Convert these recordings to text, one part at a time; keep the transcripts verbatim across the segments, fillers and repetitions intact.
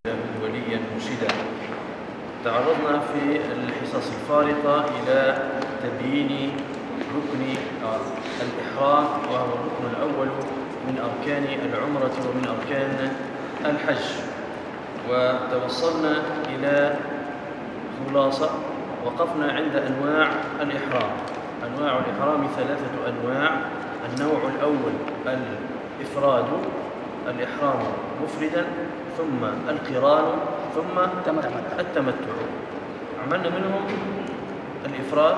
وليا مرشدا. تعرضنا في الحصص الفارطة إلى تبيين ركن الإحرام، وهو الركن الأول من أركان العمرة ومن أركان الحج، وتوصلنا إلى خلاصة. وقفنا عند أنواع الإحرام. أنواع الإحرام ثلاثة أنواع. النوع الأول الإفراد، الإحرام مفردا، ثم القران، ثم التمتع. عملنا منهم الإفراد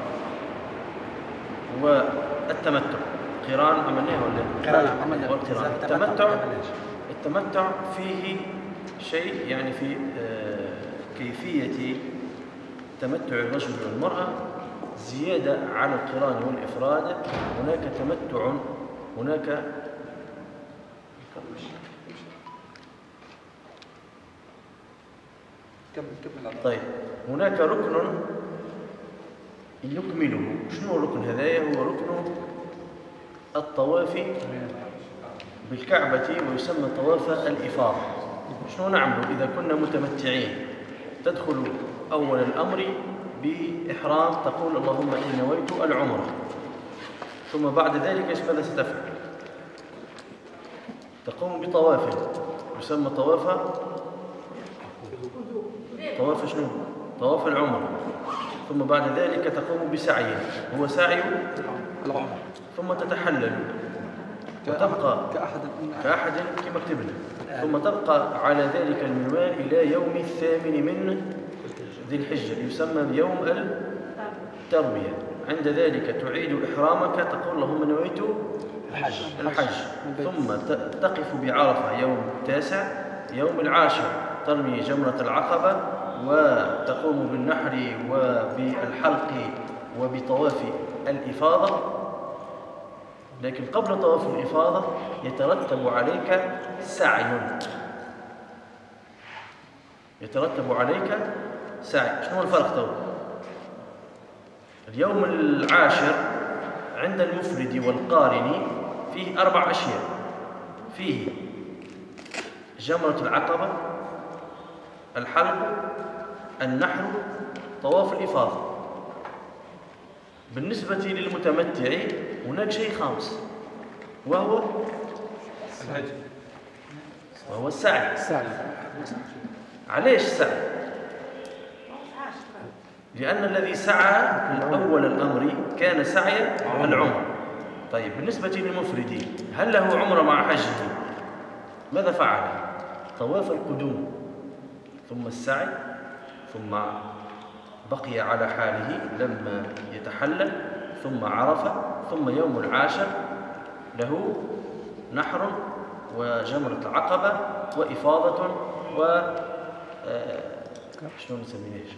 والتمتع. قران عملناه ولا لا؟ والقران. التمتع التمتع فيه شيء، يعني في كيفية تمتع الرجل والمرأة زيادة على القران والإفراد. هناك تمتع، هناك طيب هناك ركن يكمله. شنو الركن هذايا؟ هو ركن الطواف بالكعبة، ويسمى طواف الإفاضة. شنو نعمل إذا كنا متمتعين؟ تدخل أول الأمر بإحرام، تقول اللهم إني نويت العمرة، ثم بعد ذلك ايش ماذا ستفعل؟ تقوم بطواف يسمى طواف طواف شنو؟ طواف العمرة. ثم بعد ذلك تقوم بسعي، هو سعي العمرة. ثم تتحلل وتبقى كأحد كما كتبنا، ثم تبقى على ذلك المنوال إلى يوم الثامن من ذي الحجة، يسمى يوم التروية. عند ذلك تعيد إحرامك، تقول اللهم نويت الحج, الحج. ثم تقف بعرفة يوم التاسع. يوم العاشر ترمي جمرة العقبة، وتقوم بالنحر وبالحلق وبطواف الإفاضة. لكن قبل طواف الإفاضة يترتب عليك سعي يترتب عليك سعي. شنو الفرق تو؟ اليوم العاشر عند المفرد والقارن فيه أربع أشياء. فيه جمرة العقبة، الحلق، النحر، طواف الإفاضة. بالنسبة للمتمتع هناك شيء خامس، وهو الهدي، وهو السعي. علاش السعي؟ لأن الذي سعى في أول الأمر كان سعي العمر. طيب بالنسبة للمفرد، هل له عمرة مع حجه؟ ماذا فعل؟ طواف القدوم، ثم السعي، ثم بقي على حاله لما يتحلل، ثم عرفة، ثم يوم العاشر له نحر وجمرة العقبة وإفاضة و آه... شنو نسميهاش؟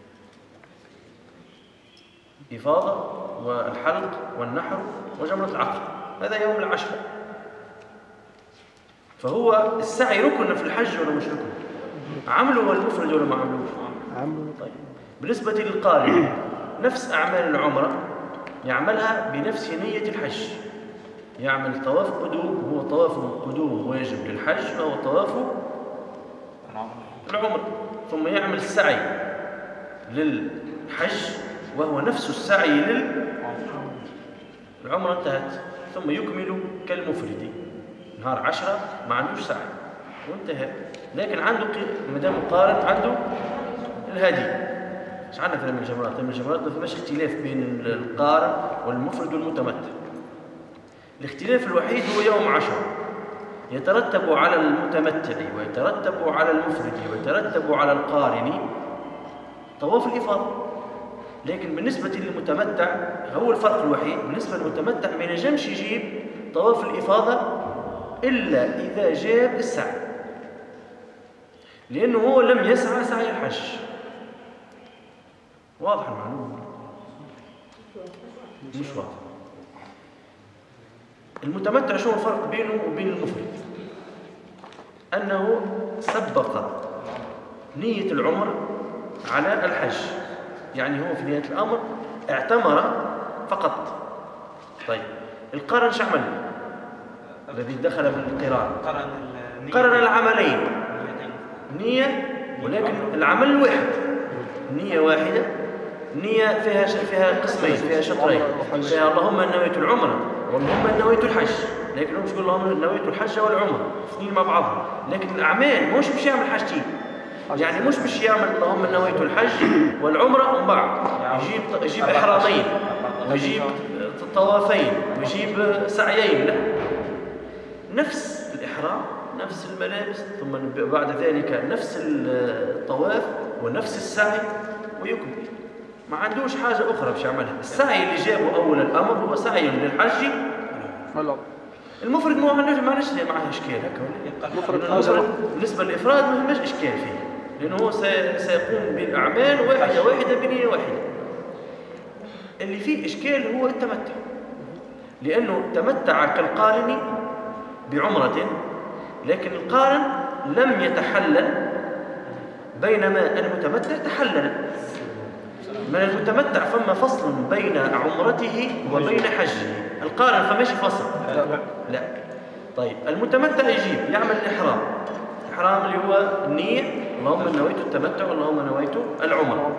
إفاضة والحلق والنحر وجمرة العقبة. هذا يوم العشر. فهو السعي ركن في الحج ولا مش ركن؟ عمله المفرد ولا ما عملوش؟ عمله. طيب بالنسبة للقارن نفس أعمال العمرة يعملها بنفس نية الحج. يعمل طواف قدوم، هو طواف قدوم واجب للحج، وهو طواف العمرة. ثم يعمل سعي للحج، وهو نفس السعي للعمرة. انتهت. ثم يكمل كالمفرد. نهار عشرة ما عندوش سعي وانتهى، لكن عنده مدام قارن عنده الهدي. مش عندنا في الجمرات، الجمرات ما فيهاش اختلاف بين القارن والمفرد والمتمتع. الاختلاف الوحيد هو يوم عشرة، يترتب على المتمتع ويترتب على المفرد ويترتب على القارن طواف الإفاضة. لكن بالنسبة للمتمتع هو الفرق الوحيد. بالنسبة للمتمتع ما ينجمش يجيب طواف الإفاضة إلا إذا جاب السعي، لأنه هو لم يسعى سعي الحج. واضح المعلومة؟ مش واضح. المتمتع شو الفرق بينه وبين المفرد؟ أنه سبق نية العمر على الحج، يعني هو في نهاية الأمر اعتمر فقط. طيب القرن شو عمل؟ الذي دخل بالقران قرن العملين نية ولكن العمل واحد، نية واحدة. النية فيها فيها قسمين، فيها شطرين، فيها اللهم نويت العمرة واللهم نويت الحج، لكن مش يقول اللهم نويت الحج والعمرة اثنين مع بعضهم. لكن الأعمال مش باش يعمل حاجتين، يعني مش باش يعمل اللهم نويت الحج والعمرة ومن بعد يجيب يجيب إحرامين ويجيب طوافين ويجيب سعيين، لا، نفس الإحرام نفس الملابس ثم بعد ذلك نفس الطواف ونفس السعي ويكمل، ما عندوش حاجة أخرى باش يعملها. السعي اللي جابه أول الأمر هو سعي للحج. المفرد ما عندوش ما عندوش معاه إشكال هكا. المفرد بالنسبة للإفراد ما فيش إشكال فيه، لأنه هو سيقوم بالأعمال واحدة واحدة بنية واحدة. اللي فيه إشكال هو التمتع، لأنه تمتع كالقارن بعمرة، لكن القارن لم يتحلل بينما المتمتع تحلل. من المتمتع فما فصل بين عمرته وبين حجه، القارن فماش فصل. لا. لا طيب المتمتع يجيب يعمل الإحرام، الإحرام اللي هو النية اللهم نويت التمتع اللهم نويت العمرة.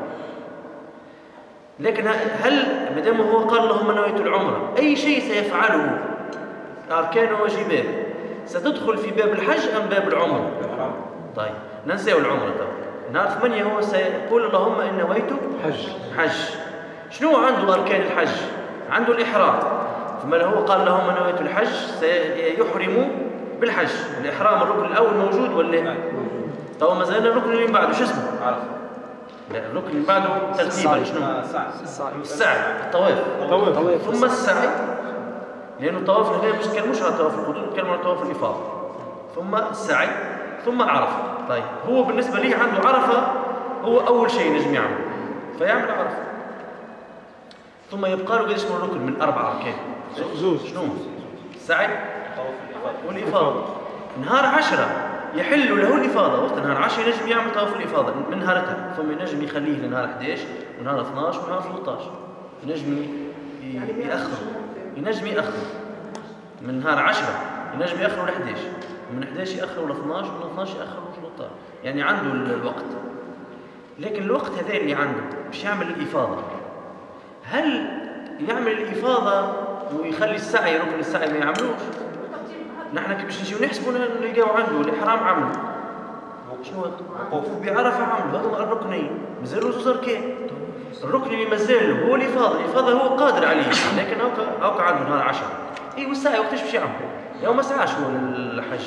لكن هل مدام هو قال اللهم نويت العمرة أي شيء سيفعله أركان وواجبات ستدخل في باب الحج أم باب العمرة؟ طيب ننسى العمرة. طيب نهار ثمانية هو سيقول اللهم إن نويت حج. حج شنو عنده أركان الحج؟ عنده الإحرام، ثم هو قال اللهم نويت الحج سيحرم بالحج. الإحرام الركن الأول موجود ولا؟ تو ما زال الركن اللي بعده شو اسمه؟ عرف. لا الركن اللي بعده ترتيبا شنو؟ السعي. السعي الطواف. ثم السعي، لأنه الطواف هنا مش كلموش على طواف القدوم، كلموا على طواف الإفاضة. ثم السعي ثم عرفة. طيب هو بالنسبة لي عنده عرفة هو أول شيء نجم يعمل، فيعمل عرفة. ثم يبقى له اسمه الركن من أربع أركان. زوج شنو؟ السعي والإفاضة. نهار عشرة يحل له الإفاضة، وقت نهار عشرة ينجم يعمل طواف الإفاضة من نهارتها، ثم ينجم يخليه لنهار إحدى عشر ونهار اثنا عشر ونهار ثلاثة عشر، ينجم يأخر ينجم يأخر من نهار عشرة ينجم يأخر ل إحدى عشر، ومن إحدى عشر يأخر ل اثنا عشر ومن اثنا عشر يأخر ل ثلاثة عشر، يعني عنده الوقت. لكن الوقت هذا اللي عنده باش يعمل الإفاضة، هل يعمل الإفاضة ويخلي السعي ركن السعي ما يعملوش؟ نحن كيف باش نجيو نحسبوا نلقاو عنده الإحرام عمله، شنو وقوف بعرفة عمله، هذوما الركنين مازالوا زوز أركان. الركن اللي مازال له هو الإفاضة، الإفاضة هو قادر عليه، لكن هاكا هاكا عنده نهار عشرة. إي والسعي وقتاش باش يعمل؟ يوم ما سعاش هو الحج.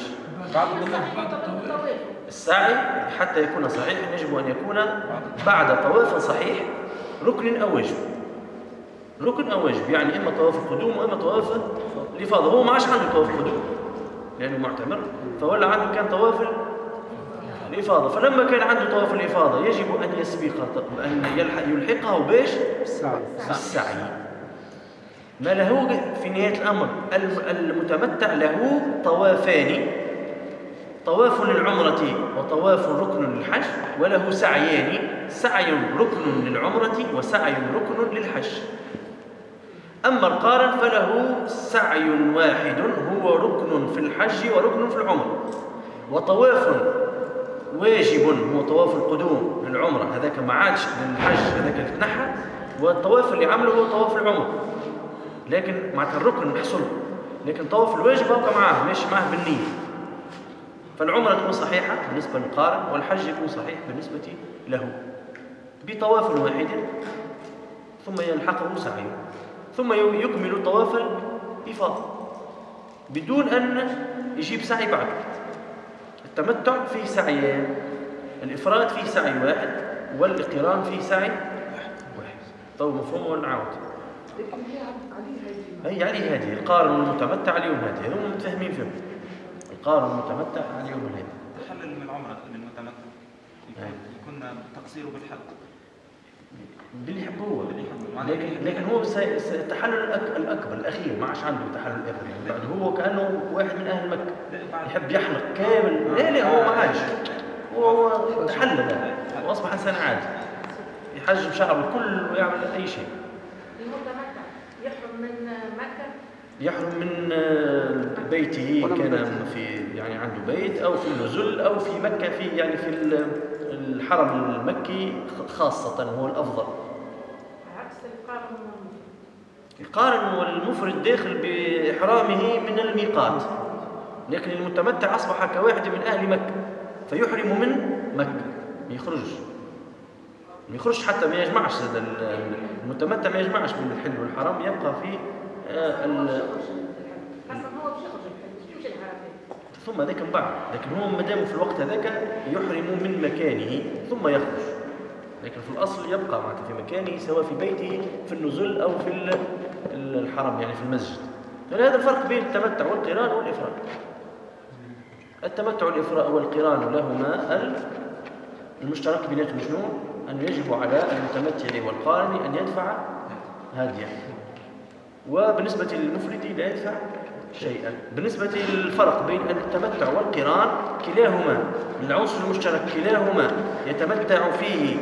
السعي حتى يكون صحيح يجب أن يكون بعد طواف صحيح ركن أو واجب. ركن أو واجب يعني إما طواف القدوم وإما طواف الإفاضة. هو ما عادش عنده طواف القدوم لأنه معتمر، فولا عنده كان طواف الإفاضة. فلما كان عنده طواف الإفاضة يجب أن يسبق أن يلحقه باش بالسعي. ما له في نهاية الأمر المتمتع له طوافان، طواف للعمرة وطواف ركن للحج، وله سعيان، سعي ركن للعمرة وسعي ركن للحج. أما القارن فله سعي واحد هو ركن في الحج وركن في العمرة، وطواف واجب هو طواف القدوم للعمرة، هذاك ما عادش للحج، هذاك تنحى، والطواف اللي عمله هو طواف العمرة، لكن معناتها الركن محصول، لكن طواف الواجب هو معاه ماشي معاه بالنية. فالعمرة تكون صحيحة بالنسبة للقارن، والحج يكون صحيح بالنسبة له بطواف واحد، ثم يلحقه سعي، ثم يكمل طواف الإفاضة بدون أن يجيب سعي بعد. التمتع فيه سعيان، الإفراد فيه سعي واحد، والقران فيه سعي واحد. طيب مفهوم ولا نعاود؟ هي عليه هذه القارن والمتمتع عليهم هذه، هم متفاهمين فيهم. القارن والمتمتع عليهم هذه. تحلل من العمرة للمتمتع يكون تقصيره بالحد باللي يحب هو، لكن لكن هو التحلل الاكبر الاخير ما عادش عنده تحلل اكبر، يعني بعد هو كانه واحد من اهل مكه يحب يحلق كامل. لا لا هو ما عادش، هو تحلل واصبح انسان عادي يحجم شعره الكل ويعمل اي شيء. المتمتع يحرم من مكه، يحرم من بيته، كان في يعني عنده بيت أو في النزل أو في مكة، في يعني في الحرم المكي خاصة هو الأفضل. عكس القارن القارن والمفرد داخل بإحرامه من الميقات، لكن المتمتع أصبح كواحد من أهل مكة فيحرم من مكة، ما يخرجش ما يخرجش حتى ما يجمعش. المتمتع ما يجمعش بين الحل والحرام، يبقى في ثم ذاك من بعد. لكن هو ما دام في الوقت هذاك يحرم من مكانه ثم يخرج، لكن في الأصل يبقى معك في مكانه سواء في بيته في النزل أو في الحرم يعني في المسجد. فهذا الفرق بين التمتع والقران والإفراد. التمتع والقران لهما المشترك بيناتهم شنو؟ أن يجب على المتمتع والقارن أن يدفع هاديا، وبالنسبة للمفرد لا يدفع شيئا. بالنسبة للفرق بين التمتع والقران، كلاهما العنصر المشترك، كلاهما يتمتع فيه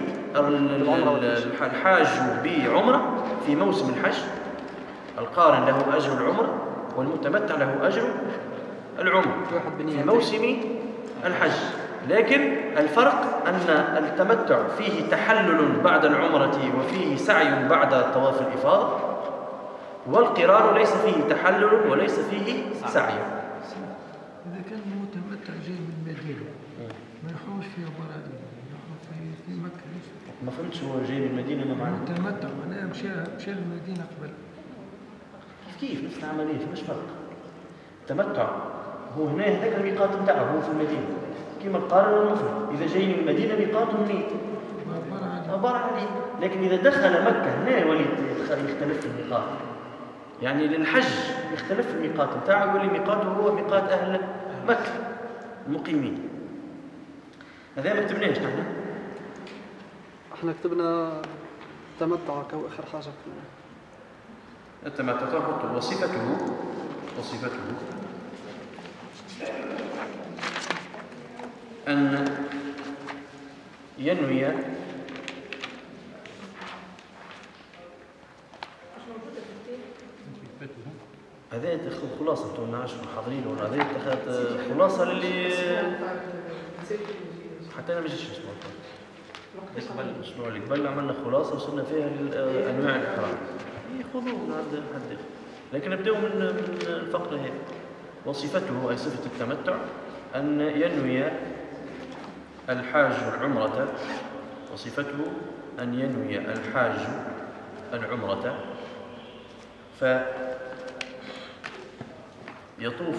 الحاج بعمرة في موسم الحج، القارن له أجر العمرة والمتمتع له أجر العمرة في موسم الحج. لكن الفرق أن التمتع فيه تحلل بعد العمرة وفيه سعي بعد طواف الإفاضة، والقران ليس فيه تحلل وليس فيه سعي. إذا كان المتمتع جاي من المدينة ما يحوش في عبارة في في مكة. ما فهمتش، هو جاي من المدينة ما معناه؟ المتمتع معناه مشى مشى للمدينة قبل. كيف نفس العملية؟ فماش فرق. التمتع هو هنا هذاك الميقات نتاعه هو في المدينة كما القارن والمفرد. إذا جاي من المدينة ميقاته منين؟ عبارة عليه. لكن إذا دخل مكة هنا يولي يختلف الميقات، يعني للحج يختلف الميقات نتاعه، يولي ميقاته هو ميقات أهل مكة المقيمين. هذا ما كتبناش نحن. احنا كتبنا تمتع كآخر حاجة. التمتع تحط وصفته وصفته أن ينوي هذا خلاصة انتم عشر محاضرين ولا هذا اتخذ خلاصة للي حتى أنا ما جيتش الأسبوع الأسبوع اللي قبل عملنا خلاصة وصلنا فيها لأنواع الإحرام. يأخذوه من عند حد، لكن نبدأ من من الفقرة هذه. وصفته أي صفة التمتع أن ينوي الحاج العمرة، وصفته أن ينوي الحاج العمرة فيطوف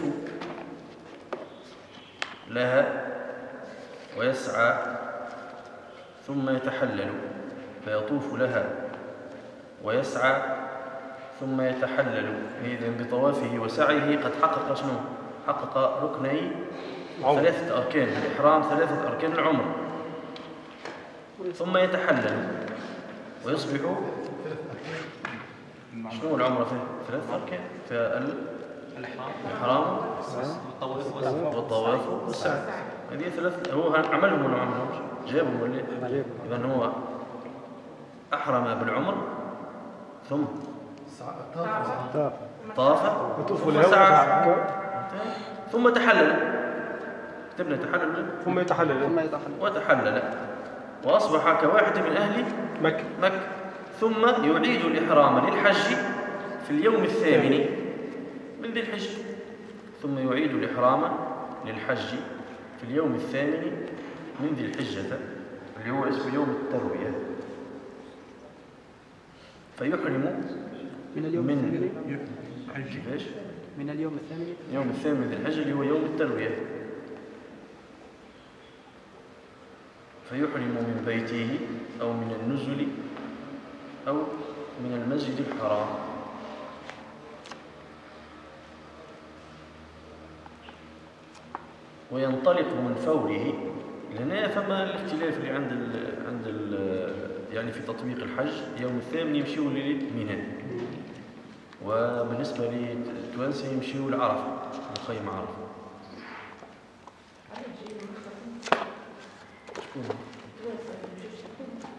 لها ويسعى ثم يتحلل، فيطوف لها ويسعى ثم يتحلل. إذن بطوافه وسعيه قد حقق شنو؟ حقق ركني ثلاثة أركان الإحرام، ثلاثة أركان العمر. ثم يتحلل ويصبح شنو العمرة فيه؟ ثلاثة أركان، الإحرام والطواف والسعي. هذه ثلاث. هو عملهم ولا عملهمش؟ جابهم ولا؟ إذن هو أحرم بالعمر ثم طاف وسعى ثم تحلل. كتبنا تحلل ثم يتحلل وتحلل وأصبح كواحد من أهل مكة مكة. ثم يعيد الإحرام للحج في اليوم الثامن من ذي الحج، ثم يعيد الإحرام للحج في اليوم الثامن من ذي الحجة اللي هو اسمه يوم التروية، فيحرم من اليوم من الثامن من اليوم الثامن يوم الثامن من ذي الحجة اللي هو يوم التروية، فيحرم من بيته أو من النزل أو من المسجد الحرام. وينطلق من فوره. لهنا فما الاختلاف اللي عند ال عند ال يعني في تطبيق الحج يوم الثامن يمشيوا لمنى، وبالنسبة للتوانسة يمشيوا لعرفة مخيم عرفة.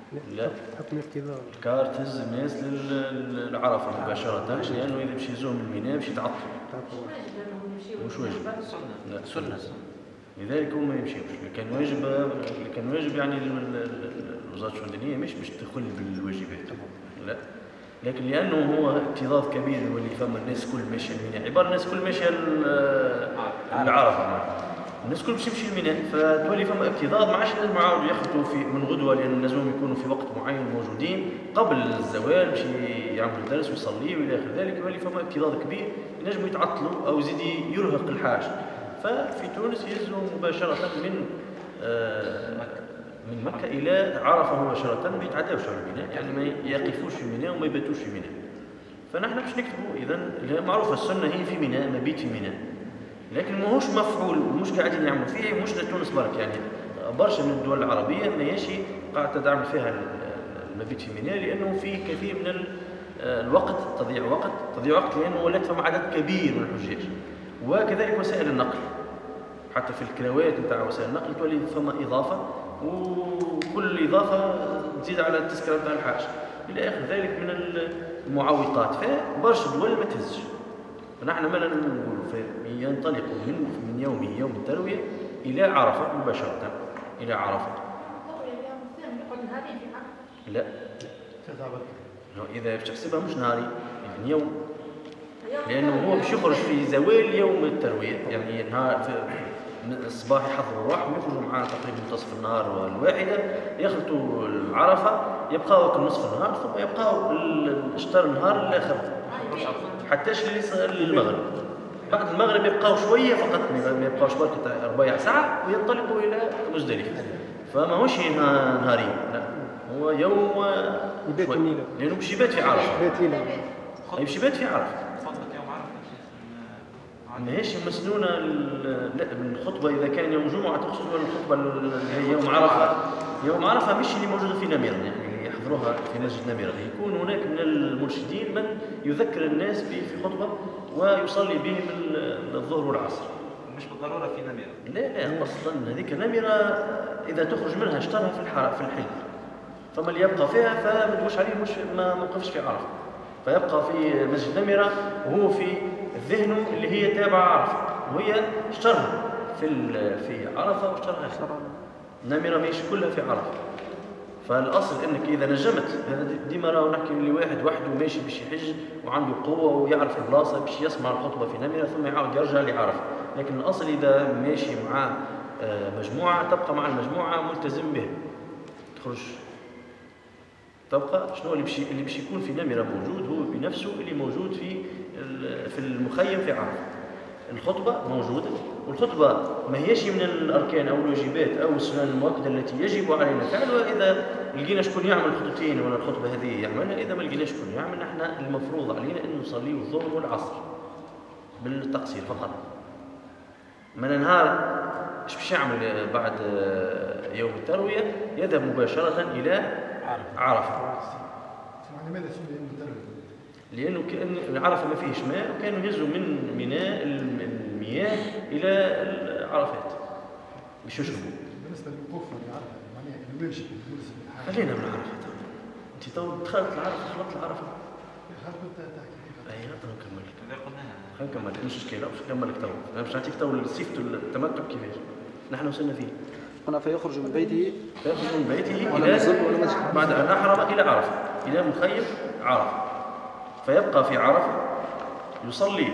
لا، حكم افتضاء الكار تهز الناس للعرفة مباشرة، لأنه إذا باش يهزوهم من الميناء باش يتعطلوا. مش واجب. لا سنة. لذلك هم ما يمشيوش. اللي كان واجب اللي كان واجب يعني الوزارة السودانية مش باش تدخل بالواجبات. لا. لكن لأنه هو اكتظاظ كبير واللي فما الناس كل ماشية الميناء، عبارة الناس كل ماشية العرفة. الناس كل باش تمشي الميناء، فتولي فما اكتظاظ، ما عادش لازم يعاودوا يخطوا في من غدوه، لان لازم يكونوا في وقت معين موجودين قبل الزوال باش يعملوا الدرس ويصليوا والى اخر ذلك، يولي فما اكتظاظ كبير ينجموا يتعطلوا او يزيد يرهق الحاج. ففي تونس يهزوا مباشره من آه من مكه الى عرفه مباشره، ما يتعداوش على الميناء، يعني ما يقفوش في ميناء وما يباتوش في ميناء. فنحن باش نكتبوا اذا معروفه السنه هي في ميناء، مبيت في ميناء، لكن ماهوش مفعول، مش قاعدين يعملوا فيه، مش لتونس برك، يعني برشا من الدول العربيه ماهيش قاعده تعمل فيها المبيت في ميناء، لانه في كثير من الوقت تضيع وقت تضيع وقت لانه ولات فما عدد كبير من الحجاج، وكذلك وسائل النقل، حتى في الكروات نتاع وسائل النقل تولي فما اضافه، وكل اضافه تزيد على التذكره نتاع الحاج الى اخر ذلك من المعوقات، فبرشا دول ما تهزش. فنحن ما نقول ينطلق من من يومه يوم التروية إلى عرفة مباشرة، إلى عرفة. لا، إذا باش تحسبها مش نهاري يعني يوم، لأنه هو باش يخرج في زوال يوم التروية، يعني نهار في الصباح يحضروا روحهم يخرجوا معنا تقريبا منتصف النهار الواحدة، يخلطوا العرفة، يبقاو نصف النهار ثم يبقاو الشطر النهار الآخر حتى المغرب. بعد المغرب يبقاو شويه فقط، ما يبقاوش برك ربع ساعه وينطلقوا الى مزدلفه. فما هوش نهارين، لا هو يوم يبات الليله، لانه باش يبات في عرفه. يبات ليله اي باش يبات في عرفه. خطبه يوم عرفه ماهيش مسنونه لا من الخطبه اذا كان يوم جمعه تقصد، ولا الخطبه اللي هي يوم عرفه؟ يوم عرفه مش اللي موجوده في نميره، يعني يحضروها في مسجد نميره، يكون هناك من المرشدين من يذكر الناس في خطبه ويصلي بهم الظهر والعصر. مش بالضروره في نميره. لا لا اصلا هذيك نميره اذا تخرج منها اشترها في الحرم في الحل، فما اللي يبقى فيها فما تقولش عليه مش ما موقفش في عرفه، فيبقى في مسجد نميره وهو في ذهنه اللي هي تابعه عرفه، وهي اشترها في في عرفه واشترها نميره مش كلها في عرفه. فالاصل انك اذا نجمت، هذا ديما راهو نحكي اللي واحد وحده ماشي باش يحج وعنده قوه ويعرف البلاصه باش يسمع الخطبه في نميره ثم يعاود يرجع لعرفه، لكن الاصل اذا ماشي مع مجموعه تبقى مع المجموعه ملتزم به، تخرج تبقى شنو اللي باش اللي باش يكون في نميره موجود هو بنفسه اللي موجود في في المخيم في عرفه. الخطبه موجوده، والخطبه ما هيش من الاركان او الواجبات او السنن المؤكده التي يجب علينا فعلها. اذا لقينا شكون يعمل خطبتين ولا الخطبه هذه يعملها، اذا ما لقيناش شكون يعمل، احنا المفروض علينا ان نصلي الظهر والعصر بالتقصير فقط. من نهار ايش باش يعمل بعد يوم الترويه؟ يذهب مباشره الى عرفه. لماذا سمي يوم الترويه؟ لانه كان عرفه ما فيهش ماء، وكانوا يهزوا من ميناء المياه الى عرفات باش يشربوا. بالنسبه للوقوف في عرفه معناها الواجب خلينا من عرفه. انت تو دخلت العرفه خلطت العرفه. خلط انت تحكي كيف؟ اي نقدر نكمل لك. اذا قلناها خلينا نكمل مش مشكله، باش نكمل لك تو. انا باش نعطيك تو صفه التمتع كيفاش نحن وصلنا فيه. هنا فيخرج من بيته فيخرج من بيته ولا الى مسجد ولا مسجد بعد ان احرم الى عرفه، الى مخيم عرفه، فيبقى في عرفه يصلي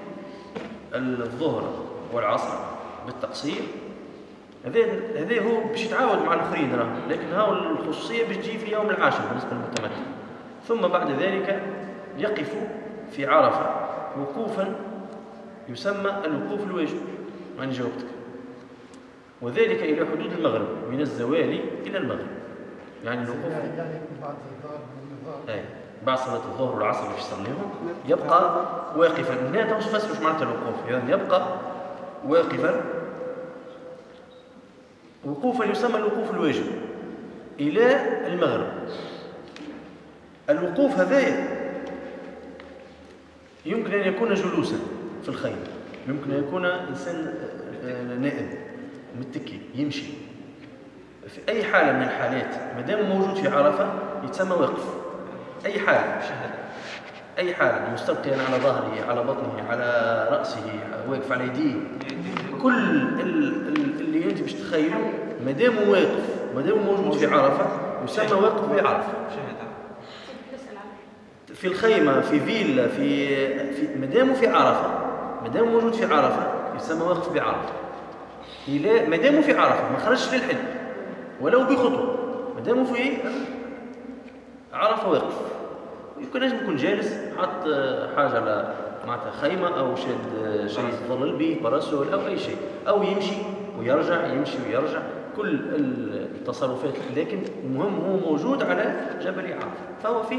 الظهر والعصر بالتقصير. هذا هذا هو باش يتعاود مع الاخرين راه، لكن هاو الخصوصيه باش تجي في يوم العاشر بالنسبه للمتمتع. ثم بعد ذلك يقف في عرفه وقوفا يسمى الوقوف الواجب، أنا جاوبتك، وذلك إلى حدود المغرب، من الزوال إلى المغرب، يعني الوقوف يعني بعد الظهر أي بعد صلاة الظهر والعصر باش يصليهم يبقى واقفا. هنا تو تفسر واش معناتها الوقوف، يعني يبقى واقفا وقوفا يسمى الوقوف الواجب إلى المغرب. الوقوف هذايا يمكن أن يكون جلوسا في الخيم، يمكن أن يكون إنسان نائم متكي يمشي، في أي حالة من الحالات ما دام موجود في عرفة يتسمى واقف. أي حالة، أي حالة، مستلقيا على ظهره، على بطنه، على رأسه، واقف على يديه، كل اللي أنت باش تخيله ما دام واقف، ما دام موجود في عرفة يسمى واقف بعرفة. في الخيمة، في فيلا، في في ما دام في عرفة، ما دام موجود في عرفة يسمى واقف بعرفة. إلى ما دام في عرفة ما خرجش للحج ولو بخطوة، ما دام في عرفة واقف. يمكن نجم يكون جالس حط حاجة على معناتها خيمة أو شاد شيء يظلل به باراسول أو أي شيء، أو يمشي ويرجع، يمشي ويرجع، كل التصرفات، لكن المهم هو موجود على جبل عرفة. فهو في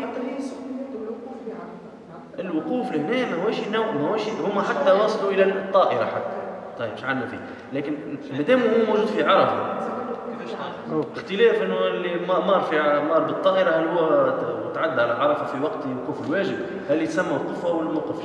الوقوف لهنا ماهوش نوع، ماهوش هما حتى وصلوا إلى الطائرة حتى. طيب ايش عندنا فيه؟ لكن ما دام هو موجود في عرفة، اختلاف انه اللي مار في مار بالطائره هل هو تعدى على عرفه في وقت وقوف الواجب، هل يتسمى وقوف او ما وقفش؟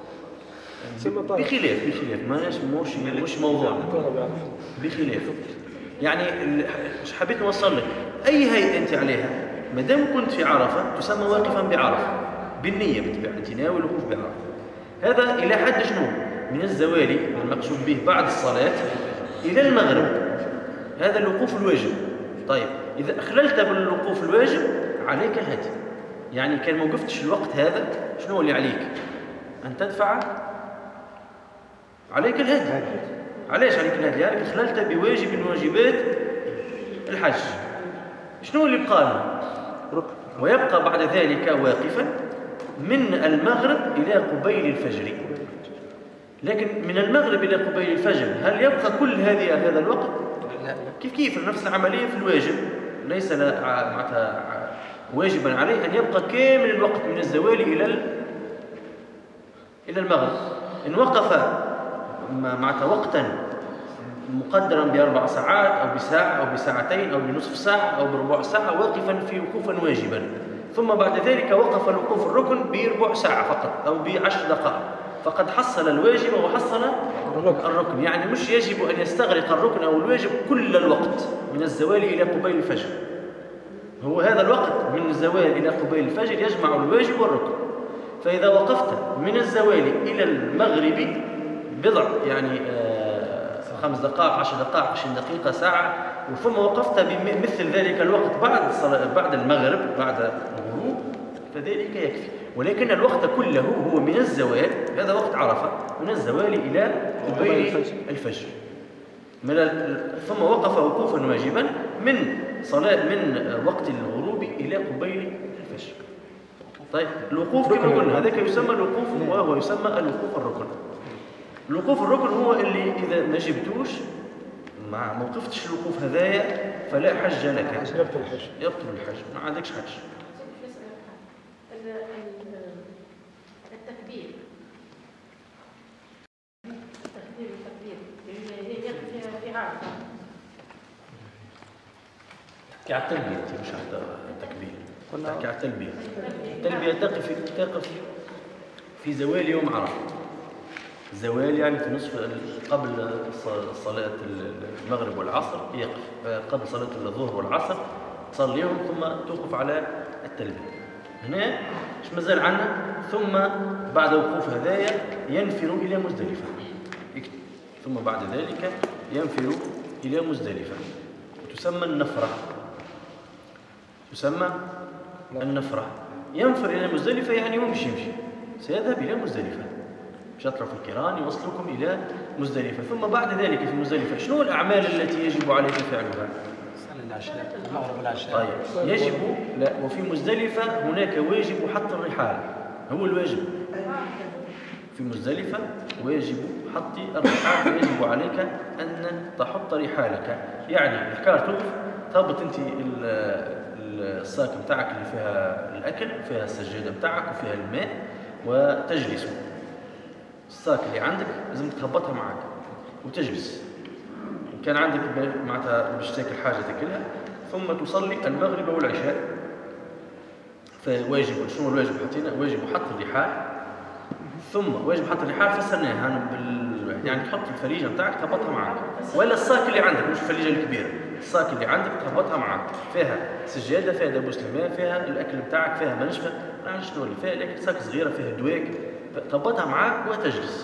بخلاف بخلاف ماناش مش مش موضوع بخلاف. يعني ايش حبيت نوصل لك؟ اي هيئه انت عليها ما دام كنت في عرفه تسمى واقفا بعرفه بالنيه بالطبيعه، انت ناوي الوقوف بعرفه. هذا الى حد شنو؟ من الزوال المقصود به بعد الصلاه الى المغرب، هذا الوقوف الواجب. طيب إذا أخللت بالوقوف الواجب عليك الهدي. يعني كان ما وقفتش الوقت هذا، شنو اللي عليك؟ أن تدفع عليك الهدي. علاش عليك الهدي؟ يعني أخللت بواجب من واجبات الحج. شنو اللي بقى لنا؟ ويبقى بعد ذلك واقفا من المغرب إلى قبيل الفجر. لكن من المغرب إلى قبيل الفجر هل يبقى كل هذه هذا الوقت؟ كيف كيف نفس العملية في الواجب، ليس معناتها واجبا عليه أن يبقى كامل الوقت من الزوال إلى إلى المغرب. إن وقف معناتها وقتا مقدرا بأربع ساعات أو بساعة أو بساعتين أو بنصف ساعة أو بربع ساعة واقفا في وقوفا واجبا، ثم بعد ذلك وقف الوقوف الركن بربع ساعة فقط أو بعشر دقائق، فقد حصل الواجب وحصل الركن. يعني مش يجب أن يستغرق الركن أو الواجب كل الوقت من الزوال إلى قبيل الفجر. هو هذا الوقت من الزوال إلى قبيل الفجر يجمع الواجب والركن. فإذا وقفت من الزوال إلى المغرب بضع يعني آه خمس دقائق، عشر دقائق، عشرين دقيقة، ساعة، ثم وقفت بمثل ذلك الوقت بعد بعد المغرب بعد الغروب فذلك يكفي. ولكن الوقت كله هو من الزوال، هذا وقت عرفة، من الزوال إلى قبيل الفجر. من ثم وقف وقوفا واجبا من صلاة من وقت الغروب إلى قبيل الفجر. طيب الوقوف كما قلنا هذاك يسمى الوقوف، وهو يسمى الوقوف الركن. الوقوف الركن هو اللي إذا ما جبتوش ما موقفتش الوقوف هذايا فلا حج لك، يبطل الحج، يبطل الحج، ما عندكش حج. التكبير التكبير التكبير يقف في عرفة تحكي على التلبية مش على التكبير، تحكي على التلبية. التلبية تقف تقف في زوال يوم عرفة. زوال يعني في نصف قبل صلاة المغرب والعصر يقف، قبل صلاة الظهر والعصر تصليهم ثم توقف على التلبية. هنا ايش مازال عنا؟ ثم بعد وقوف هدايا ينفر إلى مزدلفة، ثم بعد ذلك ينفر إلى مزدلفة، تسمى النفرة، تسمى النفرة. ينفر إلى مزدلفة يعني يمشي يمشي سيذهب إلى مزدلفة، مش يطلع في الكيران يوصلكم إلى مزدلفة. ثم بعد ذلك في مزدلفة شنو الأعمال التي يجب عليك فعلها؟ المغرب والعشاء. طيب يجب لا، وفي مزدلفة هناك واجب حط الرحال، هو الواجب في مزدلفة واجب حط الرحال، يجب عليك أن تحط رحالك. يعني الحكار توقف تهبط أنت الصاك بتاعك اللي فيها الأكل، فيها السجادة بتاعك وفيها الماء، وتجلس. الصاك اللي عندك لازم تهبطها معك وتجلس. كان عندك معناتها باش تاكل حاجة تاكلها، ثم تصلي المغرب والعشاء. فواجب شنو الواجب حطينا؟ واجب حط الرحال، ثم واجب حط الرحال فسرناها بال... يعني تحط الفريجة بتاعك تهبطها معك، ولا الصاك اللي عندك مش الفريجة الكبيرة، الصاك اللي عندك تهبطها معك، فيها سجاده، فيها دبوس الماء، فيها الاكل بتاعك، فيها منشفه، ما نعرفش شنو اللي فيها، لكن صاك صغيره فيها دواك، تهبطها معك وتجلس.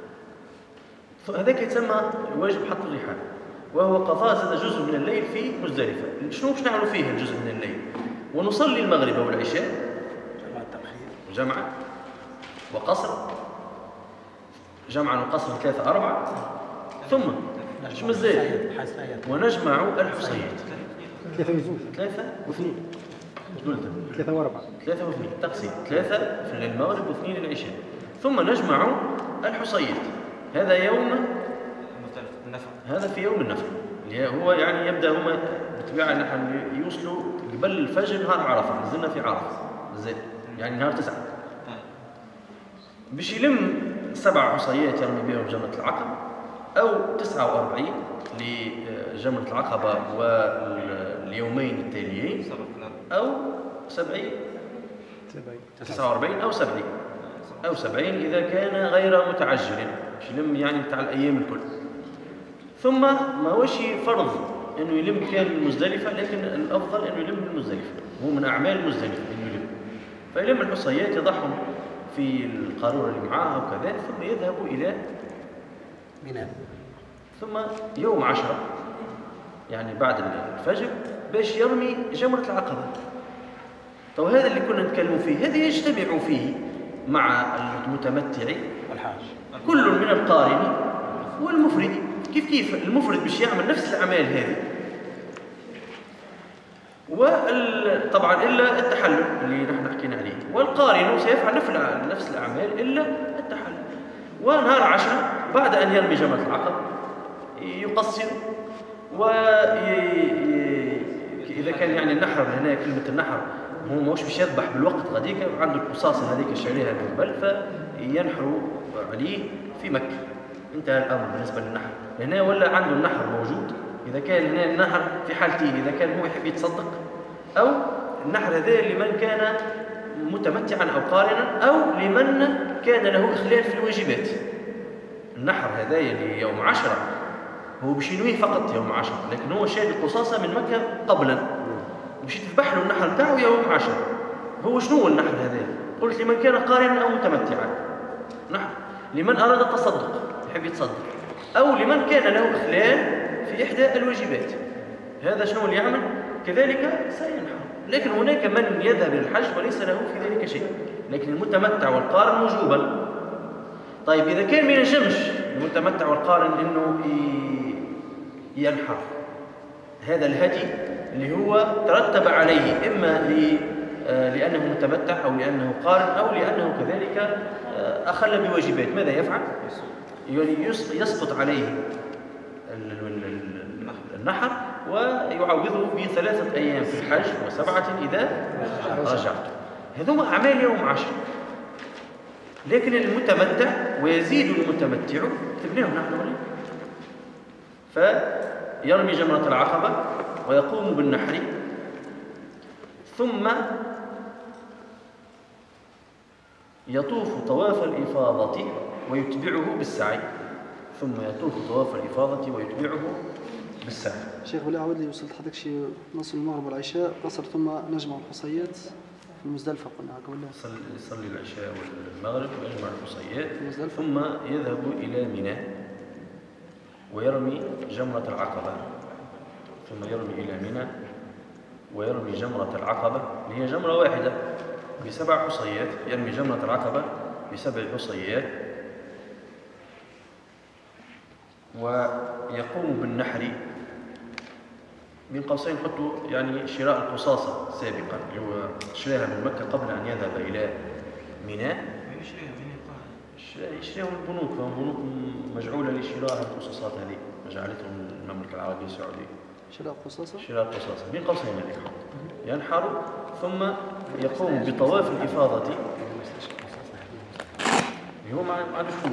هذاك يتسمى واجب حط الرحال، وهو قضاء زاد جزء من الليل في مزدلفه. شنو باش نعملوا فيه الجزء من الليل؟ ونصلي المغرب والعشاء جمعا وقصر، جمعا وقصر ثلاثة أربعة، ثم مش مزال ونجمع الحصيات ثلاثة وزوج ثلاثة واثنين ثلاثة وأربعة ثلاثة واثنين تقسيم ثلاثة في المغرب واثنين العشاء، ثم نجمع الحصيات. هذا يوم النفر، هذا في يوم النفر اللي هو يعني يبدأ هما بالطبيعة نحن يوصلوا قبل الفجر نهار عرفة، نزلنا في عرفة زين يعني نهار تسعة، باش يلم سبع حصيات يرمي بهم جمرة العقبة، أو تسعة وأربعين لجمرة العقبة واليومين التاليين، أو سبعين تسعة وأربعين أو سبعين أو سبعين إذا كان غير متعجل، باش يلم يعني بتاع الأيام الكل. ثم ما هوش فرض إنه يلم كان المزدلفة، لكن الأفضل إنه يلم المزدلفة، هو من أعمال المزدلفة إنه يلم، فيلم الحصيات يضعهم في القارورة اللي معاه وكذا، ثم يذهب إلى منى، ثم يوم عشرة يعني بعد الفجر باش يرمي جمرة العقبة. طيب هذا اللي كنا نتكلموا فيه، هذا يجتمع فيه مع المتمتع والحاج كل من القارن والمفرد. كيف كيف المفرد باش يعمل نفس الأعمال هذه، وطبعا إلا التحلل اللي نحن حكينا عليه، والقارن سيفعل نفس الأعمال إلا التحلل. ونهار عشرة بعد أن يرمي جمرة العقبة يقصر، وإذا كان يعني النحر هنا كلمة النحر هو ماهوش باش يذبح بالوقت غاديك، عنده القصاصة هذيك الشاريها من قبل فينحر عليه في مكة، انتهى الأمر بالنسبة للنحر. هنا ولا عنده النحر موجود، إذا كان هنا النحر في حالتين، إذا كان هو يحب يتصدق، أو النحر هذا لمن كان متمتعا أو قارنا، أو لمن كان له إخلال في الواجبات. النحر هذا اللي يوم عشرة هو باش ينويه فقط يوم عشرة، لكن هو شاد القصاصة من مكة قبلا باش تذبح له النحر بتاعه يوم عشرة. هو شنو هو النحر هذا؟ قلت لمن كان قارنا أو متمتعا، نحر لمن أراد التصدق يحب يتصدق، أو لمن كان له إخلال في إحدى الواجبات. هذا شنو اللي يعمل؟ كذلك سينحر. لكن هناك من يذهب للحج وليس له في ذلك شيء، لكن المتمتع والقارن وجوبا. طيب إذا كان ما ينجمش المتمتع والقارن إنه ينحر، هذا الهدي اللي هو ترتب عليه إما لأنه متمتع أو لأنه قارن أو لأنه كذلك أخل بواجبات، ماذا يفعل؟ يعني يسقط عليه النحر ويعوضه بثلاثة أيام في الحج وسبعة إذا رجعت. هذوما أعمال يوم عشر. لكن المتمتع ويزيد المتمتع تبنيهم نحن ولا؟ فيرمي جمرة العقبة ويقوم بالنحر، ثم يطوف طواف الإفاضة ويتبعه بالسعي، ثم يطوف طواف الإفاضة ويتبعه بالسعي. شيخ ولا عاود لي وصلت حضرتك شي نص المغرب والعشاء قصر، ثم نجمع الحصيات في المزدلفة قلنا هكا ولا؟ يصلي العشاء والمغرب ويجمع الحصيات، ثم يذهب إلى منى ويرمي جمرة العقبة، ثم يرمي إلى منى ويرمي جمرة العقبة اللي هي جمرة واحدة بسبع حصيات، يرمي جمرة العقبة بسبع حصيات، ويقوم بالنحر. من قوسين حطوا يعني شراء القصاصة سابقا اللي هو شراها من مكة قبل أن يذهب إلى منى. يشتريهم البنوك، فهم بنوك مجعولة لشراء القصاصات هذه، جعلتهم المملكة العربية السعودية. شراء القصاصة؟ شراء القصاصة من قوسين هذيك ينحر، ثم يقوم بطواف الإفاضة اللي هو ما عندوش فلوس،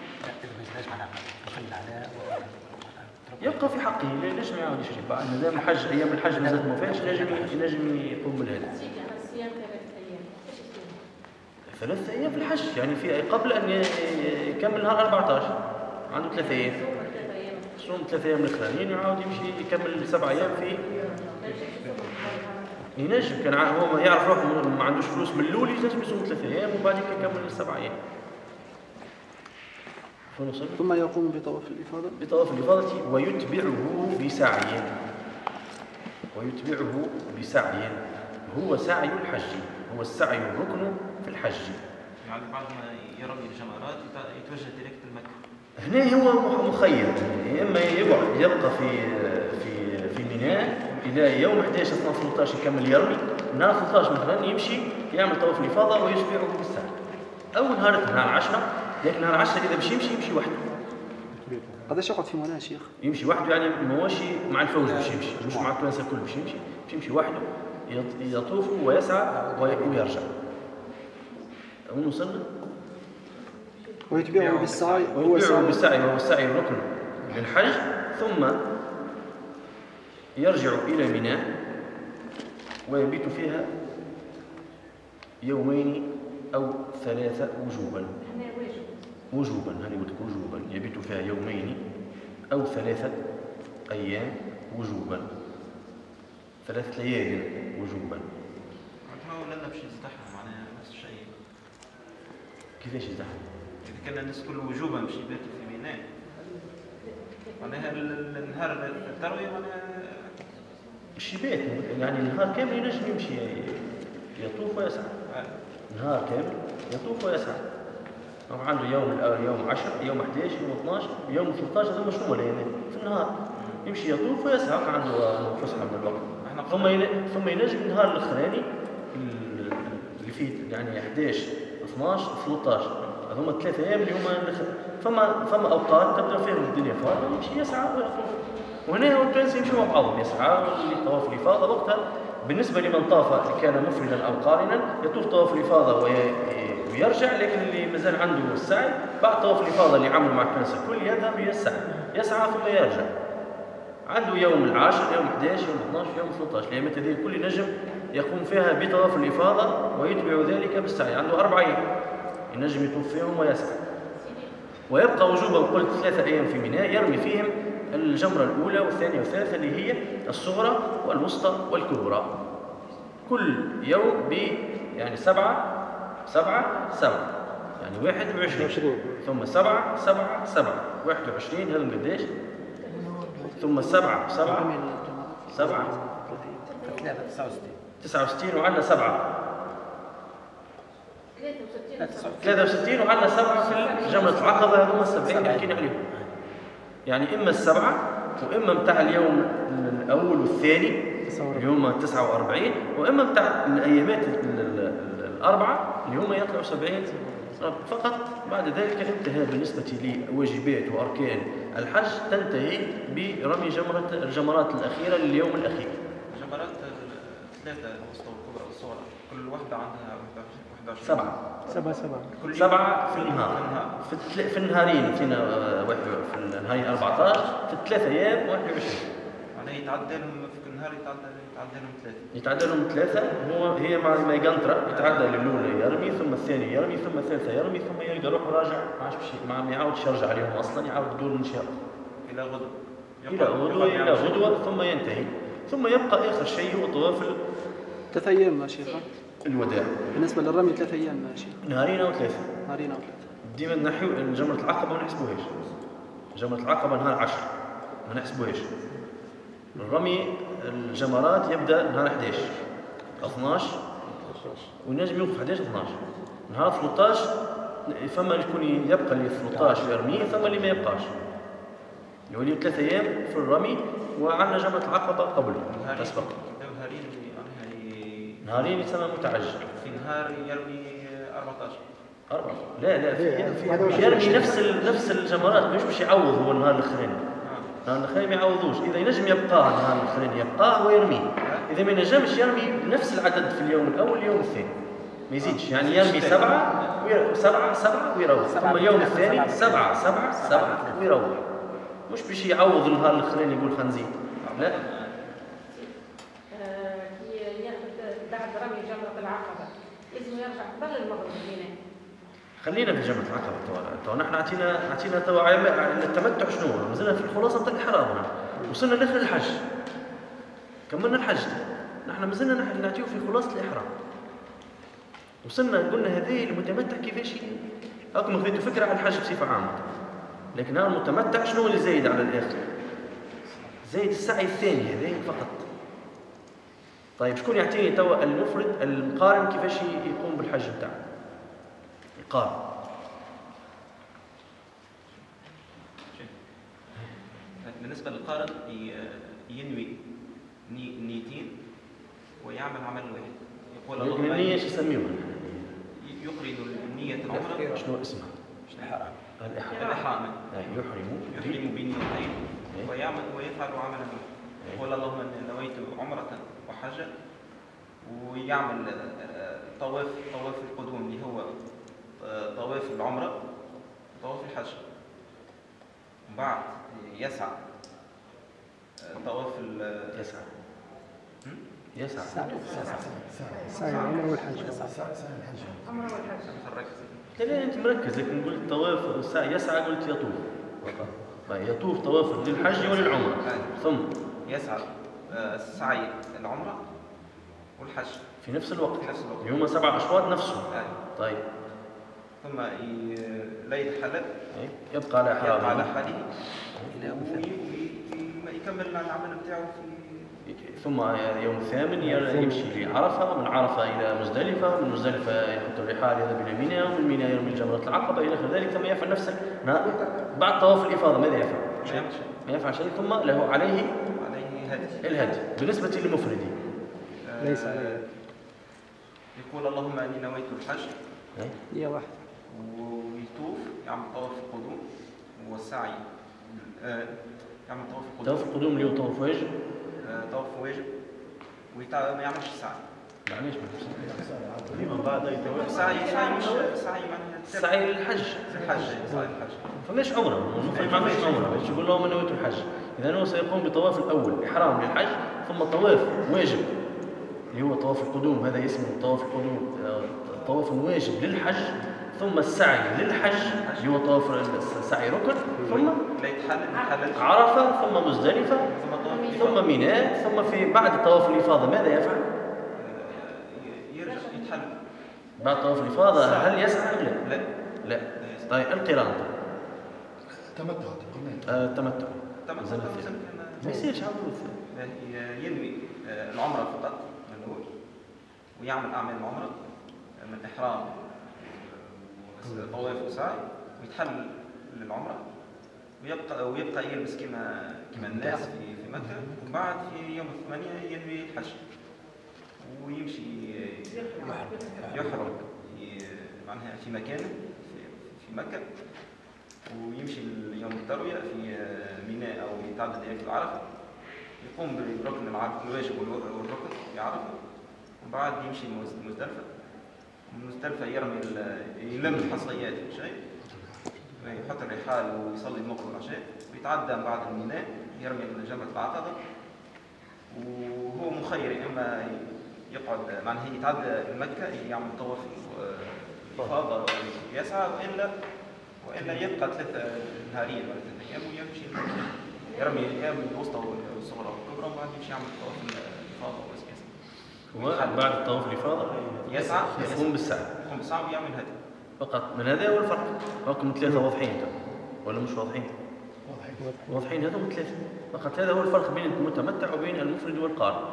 يبقى في حقه. ليش ما يعاود يشري؟ بعد ما دام الحج أيام الحج مازال ما فيهاش، ينجم ينجم يقوم بالهذا. ثلاث أيام في الحج يعني في قبل أن يكمل نهار أربعة عشر عنده ثلاث أيام. يصوم ثلاثة أيام الأخرانيين ويعاود يمشي يكمل سبعة أيام في ينجم. كان هو ما يعرف روحه ما عندوش فلوس من الأول ينجم يصوم ثلاثة أيام وبعد يكمل السبعة أيام. ثم يقوم بطواف الإفاضة بطواف الإفاضة ويتبعه بسعي ويتبعه بسعي هو سعي الحج، هو السعي الركن في الحج. يعني بعد ما يرمي الجمرات يتوجه ديريكت لمكة. هنا هو مخير، اما يقعد يبقى في في في ميناء الى يوم أحد عشر اثنين عشر ثلاثة عشر يكمل يرمي، نهار ثلاثة عشر مثلا يمشي يعمل طواف الإفاضة ويتبعه بالسعي، او نهار نهار عشرة. لكن نهار عشرة اذا باش يمشي يمشي وحده. قداش يقعد في منى يا شيخ؟ يمشي وحده، يعني ماشي مع الفوز باش يمشي، مش مع التوانسه الكل باش يمشي، باش يمشي وحده يطوف ويسعى ويرجع. ونوصلنا ويتبعه بالسعي وهو يتبعه بالسعي وهو السعي الركن للحج، ثم يرجع إلى منى ويبيت فيها يومين أو ثلاثة وجوبا. وجوبا هذه قلت وجوبا، يبيت فيها يومين أو ثلاثة أيام وجوبا، ثلاث ليال وجوبا. ولا باش يزدحم معناها نفس الشيء. كيفاش يزدحم؟ إذا كان الناس كل وجوبا باش يباتوا في ميناء معناها النهار التروية معناها الشبات، يعني النهار كامل ينجم يمشي يطوف ويسعى. نهار كامل يطوف ويسعى. هو عنده يوم يوم عشرة، يوم أحد عشر، يوم اثناش، يوم ثلاثة عشر، هذوما شنو يعني في النهار يمشي يطوف ويسعى، عنده فسحة من الوقت. ثم ثم ينجم النهار الاخراني اللي فيه يعني أحد عشر، اثناش، ثلاثة عشر، هذوما ثلاثة ايام اللي هما فما فما اوقات تبدا فيهم الدنيا فاضيه يمشي يسعى ويطوف. وهنا هو التوانسه يمشوا مع بعضهم يسعى لطواف الافاضه. وقتها بالنسبه لمن طاف كان مفردا او قارنا يطوف طواف الافاضه ويرجع، لكن اللي مازال عنده السعي بعد طواف الافاضه اللي عملوا مع التوانسه الكل يذهب يسعى يسعى ثم يرجع. عنده يوم العاشر، يوم أحد عشر، يوم اثناش، يوم ثلاثة عشر، الايامات هذه الكل نجم يقوم فيها بطواف الافاضه ويتبع ذلك بالسعي. عنده اربع ايام ينجم يطوف فيهم ويسعى. ويبقى وجوبا قلت ثلاثة أيام في منى يرمي فيهم الجمرة الأولى والثانية والثالثة اللي هي الصغرى والوسطى والكبرى، كل يوم ب يعني سبعة سبعة سبعة، يعني واحد وعشرين، ثم سبعة سبعة سبعة، واحد وعشرين هذا قديش؟ ثم سبعة سبعة سبعة تسعة وستين وعندنا سبعة ثلاثة وستين وعندنا سبعة في جمرة العقبة. هذوما السبعين اللي حكينا عليهم، يعني إما السبعة وإما متاع اليوم الأول والثاني اللي هما تسعة وأربعين، وإما متاع الأيامات الأربعة اللي هما يطلعوا سبعين فقط. بعد ذلك انتهى بالنسبة لواجبات وأركان الحج، تنتهي برمي جمرة الجمرات الأخيرة لليوم الأخير. جمرات ثلاثة الوسطى والكبرى والصغرى كل واحدة عندها واحد وعشرين. سبعة سبعة سبعة سبعة في النهار، في, في النهارين فينا واحد في النهارين أربعة عشر، في الثلاثة أيام واحد وعشرين. معناها يتعدى لهم في النهار يتعدى يتعدى لهم ثلاثة. يتعدى لهم ثلاثة. هو هي مع ما يقنطرة يتعدى للأولى يرمي، ثم الثاني يرمي، ثم الثالثة يرمي، ثم يلقى روحه راجع ما عادش بشيء، ما يعاودش يرجع عليهم أصلا، يعاود يدور إن شاء الله إلى غدوة. إلى غدوة إلى غدوة ثم ينتهي. ثم يبقى آخر شيء هو طواف ثلاث أيام يا شيخ. الوداع. بالنسبة للرمي ثلاث أيام يا شيخ. نهارين أو ثلاثة. نهارين أو ثلاثة. ديما نحيو جمرة العقبة ما نحسبوهاش. جمرة العقبة نهار عشر ما نحسبوهاش. الرمي الجمرات يبدأ نهار أحد عشر، اثناش، وينجم يوقف أحد عشر اثناش. نهار ثلاثة عشر فما يكون يبقى اللي ثلاثة عشر يرميه، ثم اللي ما يبقاش. يولي ثلاثة أيام في الرمي. وعندنا جمرة العقبة قبل تسبق. نهارين نهارين يسمى متعجل. في نهار يرمي أربعة عشر. أربعة. لا لا في يرمي نفس نفس الجمرات، مش باش يعوض هو النهار الاخراني. النهار الاخراني ما يعوضوش، اذا ينجم يبقاه النهار الاخراني يبقاه ويرميه، اذا ما ينجمش يرمي نفس العدد في اليوم الاول اليوم الثاني ما يزيدش، يعني يرمي سبعة سبعة سبعة ويروح، ثم اليوم الثاني سبعة سبعة سبعة ويروح، مش باش يعوض النهار الاخراني يقول خلينا نزيد، لا. ياخذ بعد رمي جمرة العقبة لازم يرجع قبل المغرب هنا. خلينا في جمرة العقبة تو تو نحن اعطينا اعطينا تو التمتع شنو هو؟ مازلنا في الخلاصة نتاع الإحرام، وصلنا لآخر الحج، كملنا الحج، نحن مازلنا نعطيو في خلاصة الإحرام. وصلنا قلنا هذه المتمتع كيفاش راكم خذيتوا فكرة على الحج بصفة عامة، لكن هذا المتمتع شنو اللي زايد على الآخر؟ زايد السعي الثاني هذا فقط. طيب شكون يعطيني توا المفرد القارن كيفاش يقوم بالحج بتاعه؟ القارن. بالنسبة للقارن ينوي نيتين ويعمل عمل واحد. يقول لكن النية شو يسميوها؟ يقرن النية العمرة. شنو اسمها؟ الإحرام. الإحرام. الإحرام. يحرم يحرم بنيتين ويعمل ويفعل عملا واحد. يقول اللهم إني نويت عمرة وحجة، ويعمل طواف طواف القدوم اللي هو طواف العمرة وطواف الحج. وبعد يسعى طواف يسعى يسعى سعي العمرة والحج. عمره والحج. لا انت مركز، لكن قلت طواف السعي يسعى قلت يطوف. طيب يطوف طواف للحج وللعمرة، ثم يسعى السعي العمرة والحج في نفس الوقت، في نفس الوقت يوم سبع أشواط نفسه. طيب ثم لا يتحلل، يبقى على حاله يبقى على حاله ويكمل العمل بتاعه في. ثم يوم الثامن يمشي لعرفة، من عرفة إلى مزدلفة، من مزدلفة يحط الرحال يذهب إلى منى، ومن منى يرمي جمرة العقبة إلى آخر ذلك، ثم يفعل نفس بعد طواف الإفاضة ماذا يفعل؟ ما يفعل شيء، ثم له عليه عليه هدي. الهدي بالنسبة للمفردي ليس عليه. يقول اللهم اني نويت الحج هي واحد، ويطوف يعمل طواف القدوم والسعي، يعمل طواف القدوم. طواف القدوم اللي هو طواف واجب، طواف واجب، وما يعملش السعي. معليش ديما بعد يتوقف السعي سعي مش سعي معناها السعي للحج، الحج سعي الحج. فماش عمره، المفرد ما عملش عمره، باش يقول لهم انا نويت الحج. اذا هو سيقوم بطواف الاول احرام للحج، ثم طواف واجب اللي هو طواف القدوم، هذا اسمه طواف القدوم، طواف واجب للحج، ثم السعي للحج اللي هو طواف السعي ركن، ثم لا يتحلل عرفه، ثم مزدلفه، ثم منى، ثم في بعد طواف الافاضه ماذا يفعل؟ يرجع يتحلل بعد طواف الافاضه. هل يسعى ام لا؟ لا لا. طيب القران تمتع قلنا آه، التمتع تمتع ما يصيرش عاود ينوي العمره فقط من الاول، ويعمل اعمال العمره من احرام طواف وسعي، ويتحلل للعمره، ويبقى ويبقى يلبس كما كما الناس في في مكه، وبعد في يوم الثمانيه ينوي الحج ويمشي يحرم معناها في مكانه في مكه، ويمشي يوم الترويه في ميناء او يتعدى في العرفه، يقوم بركن العرفه الواجب والركن في عرفه، وبعد يمشي مزدلفه. من مزدلفه يرمي يلم الحصيات شيء، يحط الرحال ويصلي المغرب والعشاء، ويتعدى من بعد الميناء يرمي جمرة العقبة، وهو مخير اما يقعد معناها يتعدى مكة يعمل طواف إفاضة يسعى، والا والا يبقى ثلاثة نهارين ولا ثلاثة ايام ويمشي يرمي يرمي الوسطى والصغرى والكبرى، وبعد يمشي يعمل طواف الإفاضة والسكاسة. وبعد الطواف الإفاضة يسعى يقوم بالسعي يقوم بالسعي ويعمل هدي فقط. من هذا هو الفرق. رقم ثلاثة واضحين ولا مش واضحين؟ واضحين واضحين هذا ثلاثة فقط. هذا هو الفرق بين المتمتع وبين المفرد والقارن.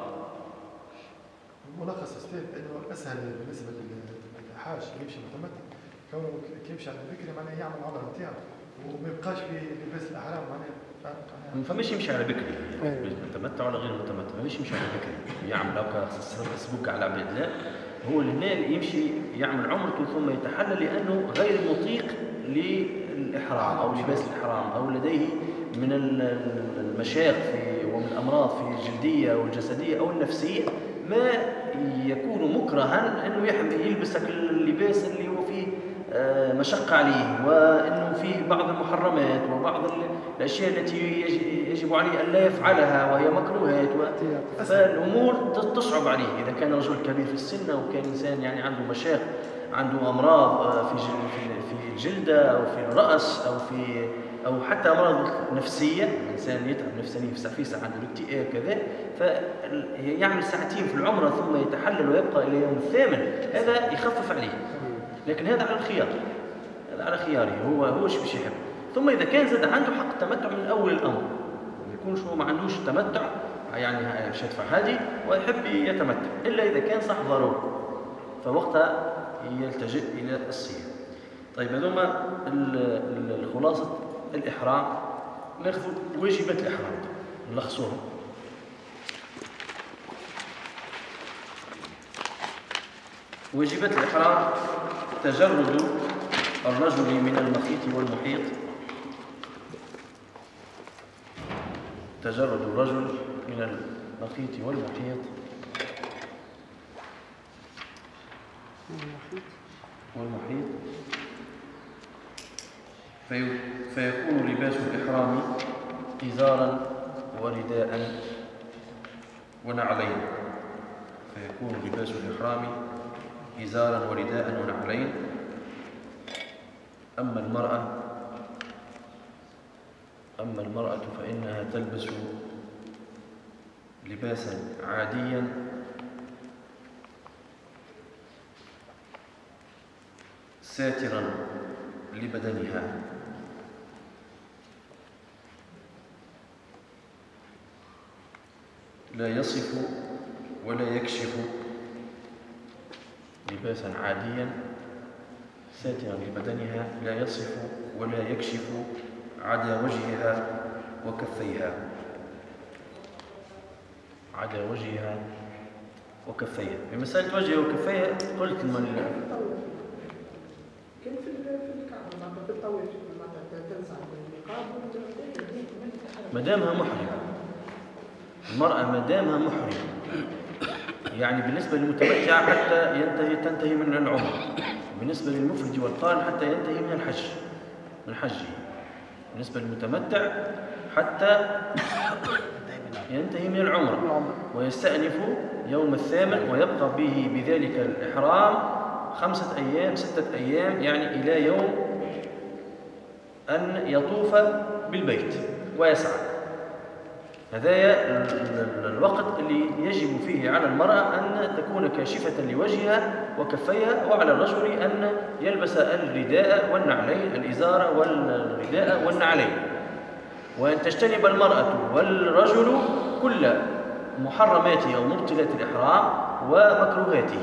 ملخص استاذ انه الاسهل بالنسبه للحاج اللي يمشي متمتع كونه يمشي على البكري معناه يعمل العمره نتاعو وما يبقاش في لباس الاحرام معناه فمش يمشي على بكري متمتع ولا غير متمتع، مش يمشي على بكري يعمل هكا سبوك على العباد، لا هو هنا يمشي يعمل عمرته ثم يتحلل لانه غير مطيق للاحرام او لباس الاحرام او لديه من المشاق في ومن الامراض في الجلديه او الجسديه او النفسيه ما يكون مكرها انه يحمل يلبس اللباس اللي هو فيه مشقه عليه، وانه فيه بعض المحرمات وبعض الاشياء التي يجب عليه أن لا يفعلها وهي مكروهات، فالأمور تصعب عليه. إذا كان رجل كبير في السن أو كان إنسان يعني عنده مشاق، عنده أمراض في في الجلدة أو في الرأس أو في أو حتى أمراض نفسية، الإنسان يتعب نفسيا في ساعة عنده الاكتئاب كذا، فيعمل ساعتين في العمرة ثم يتحلل ويبقى إلى يوم الثامن، هذا يخفف عليه. لكن هذا على الخيار، هذا على خياره، هو هو ايش باش يحب. ثم إذا كان زاد عنده حق التمتع من أول الأمر، ما يكونش هو ما عندوش تمتع يعني باش يدفع هذه ويحب يتمتع، إلا إذا كان صح ضروري، فوقتها يلتجئ إلى الصيام. طيب هذوما الخلاصة الإحرام. ناخذ واجبات الإحرام نلخصوهم. واجبات الإحرام: تجرد الرجل من المخيط والمحيط، تجرد الرجل من المخيط والمحيط والمحيط في فيكون لباس الإحرام إزارا ورداء ونعلين. فيكون لباس الإحرام إزارا ورداء ونعلين. أما المرأة أما المرأة فإنها تلبس لباسا عاديا ساترا لبدنها، لا يصف ولا يكشف، لباسا عاديا ساترا لبدنها لا يصف ولا يكشف عدا وجهها وكفيها، عدا وجهها وكفيها. بمسألة وجهها وكفيها قلت المن كيف في الكعبة في الطواف تلزم بالنقاب ما دامها محرمة، المرأة ما دامها محرمة، يعني بالنسبة للمتمتع حتى ينتهي تنتهي من العمر، بالنسبة للمفرد والقارن حتى ينتهي من الحج من حجه، بالنسبة للمتمتع حتى ينتهي من العمر ويستأنف يوم الثامن ويبقى به بذلك الإحرام خمسة أيام ستة أيام، يعني إلى يوم أن يطوف بالبيت ويسعى. هذا الوقت اللي يجب فيه على المرأة أن تكون كاشفة لوجهها وكفيها، وعلى الرجل أن يلبس الرداء والنعلين، الإزار والرداء والنعلين، وأن تجتنب المرأة والرجل كل محرماته أو مبطلات الإحرام ومكروهاته.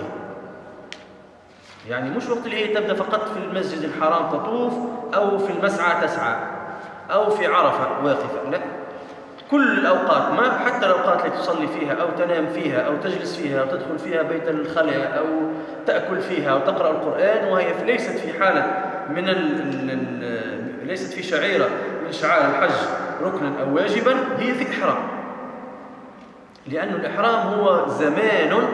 يعني مش وقت اللي هي تبدأ فقط في المسجد الحرام تطوف أو في المسعى تسعى أو في عرفة واقفة، لا، كل الأوقات، ما حتى الأوقات التي تصلي فيها أو تنام فيها أو تجلس فيها أو تدخل فيها بيت الخلاء أو تأكل فيها أو تقرأ القرآن وهي ليست في حالة من ال ال ليست في شعيرة من شعائر الحج ركنا أو واجبا، هي في إحرام، لأن الإحرام هو زمان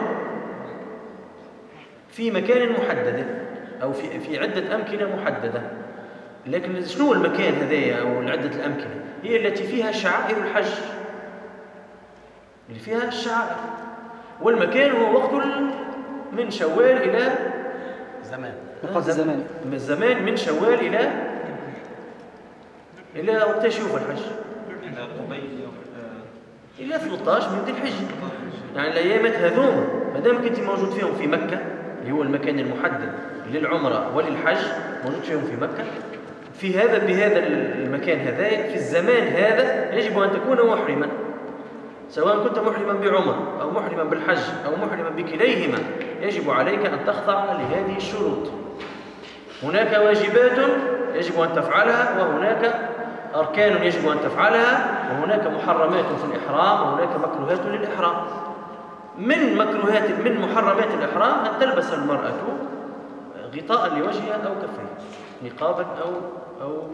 في مكان محدد أو في في عدة أمكنة محددة. لكن شنو المكان هذايا أو عدة الأمكنة؟ هي التي فيها شعائر الحج، اللي فيها الشعائر، والمكان هو وقت من شوال إلى زمان، وقت الزمان من الزمان من شوال إلى إلى وقت يشوف الحج إلى ثلاثة عشر من ذي الحجة، يعني الأيامات هذوما ما دام كنت موجود فيهم في مكة اللي هو المكان المحدد للعمرة وللحج، موجود فيهم في مكة في هذا بهذا المكان هذا في الزمان هذا يجب أن تكون محرما، سواء كنت محرما بعمر أو محرما بالحج أو محرما بكليهما، يجب عليك أن تخضع لهذه الشروط. هناك واجبات يجب أن تفعلها، وهناك أركان يجب أن تفعلها، وهناك محرمات في الإحرام، وهناك مكروهات للإحرام. من مكروهات من محرمات الإحرام أن تلبس المرأة غطاء لوجهها أو كفيها، نقابا أو أو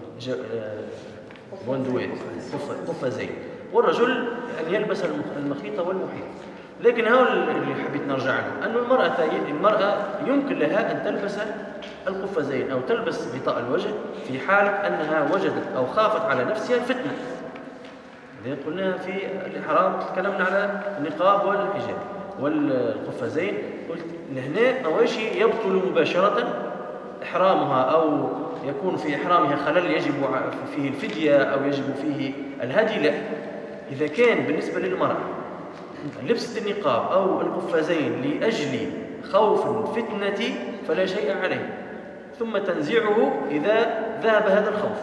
بندوية قفازين، والرجل أن يلبس المخيط والمحيط. لكن هذا اللي حبيت نرجع له، أن المرأة المرأة يمكن لها أن تلبس القفازين أو تلبس غطاء الوجه في حالة أنها وجدت أو خافت على نفسها الفتنة، إذا قلنا في الإحرام تكلمنا على النقاب والحجاب والقفازين، قلت لهنا أول شيء يبطل مباشرة إحرامها أو يكون في إحرامها خلل يجب فيه الفدية أو يجب فيه الهدي. لا، إذا كان بالنسبة للمرأة لبسة النقاب أو القفازين لأجل خوف الفتنة فلا شيء عليه، ثم تنزعه إذا ذهب هذا الخوف،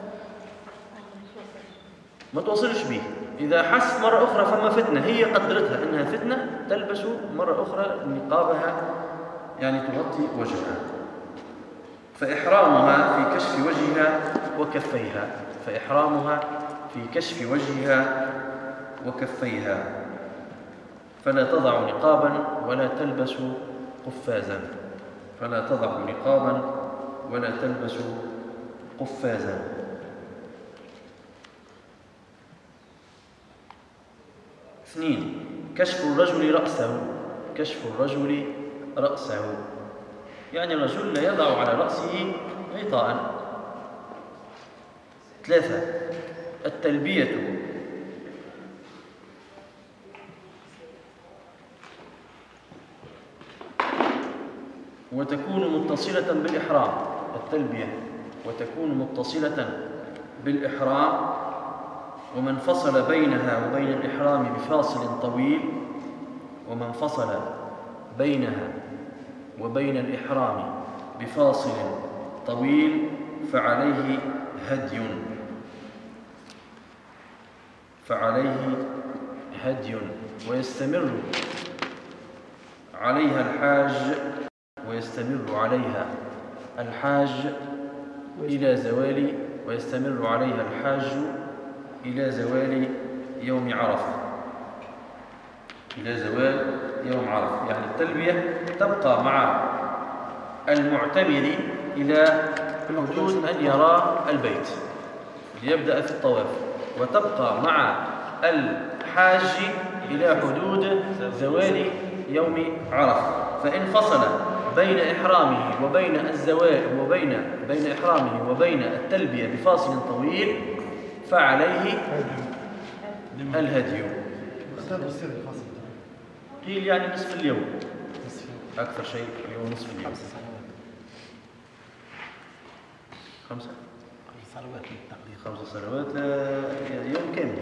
ما توصلش به. إذا حس مرة أخرى فما فتنة هي قدرتها أنها فتنة، تلبس مرة أخرى نقابها يعني تغطي وجهها. فإحرامها في كشف وجهها وكفيها، فإحرامها في كشف وجهها وكفيها، فلا تضع نقابا ولا تلبس قفازا، فلا تضع نقابا ولا تلبس قفازا. اثنين، كشف الرجل رأسه، كشف الرجل رأسه، يعني الرجل لا يضع على رأسه غطاء. ثلاثة، التلبية، وتكون متصلة بالإحرام، التلبية وتكون متصلة بالإحرام، ومن فصل بينها وبين الإحرام بفاصل طويل، ومن فصل بينها وبين الإحرام بفاصل طويل فعليه هدي، فعليه هدي، ويستمر عليها الحاج ويستمر عليها الحاج إلى زوال ويستمر عليها الحاج إلى زوال يوم عرفة، إلى زوال يوم عرفة. يعني التلبية تبقى مع المعتمر إلى حدود أن يرى البيت ليبدأ في الطواف، وتبقى مع الحاج إلى حدود زوال يوم عرفة. فإن فصل بين إحرامه وبين الزوال وبين بين إحرامه وبين التلبية بفاصل طويل فعليه الهدي. قيل يعني نصف اليوم، أكثر شيء اليوم نصف اليوم. خمسة صلوات للتقدير، خمس صلوات يوم كامل،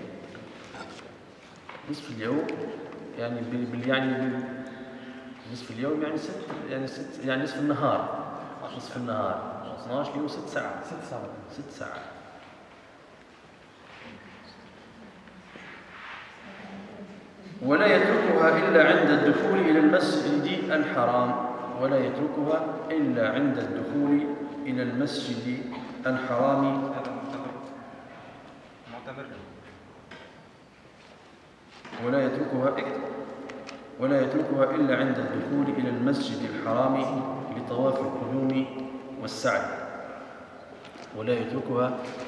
نصف اليوم يعني بال يعني بال نصف اليوم يعني ست يعني ست يعني نصف النهار، نصف النهار اثناشر يوم ست ساعات، ست ساعات ست ساعات. ولا يتركها إلا عند الدخول إلى المسجد الحرام، ولا يتركها إلا عند الدخول إلى المسجد الحرام. معتبر. ولا يتركها ولا يتركها إلا عند الدخول إلى المسجد الحرام لطواف القدوم والسعي. ولا يتركها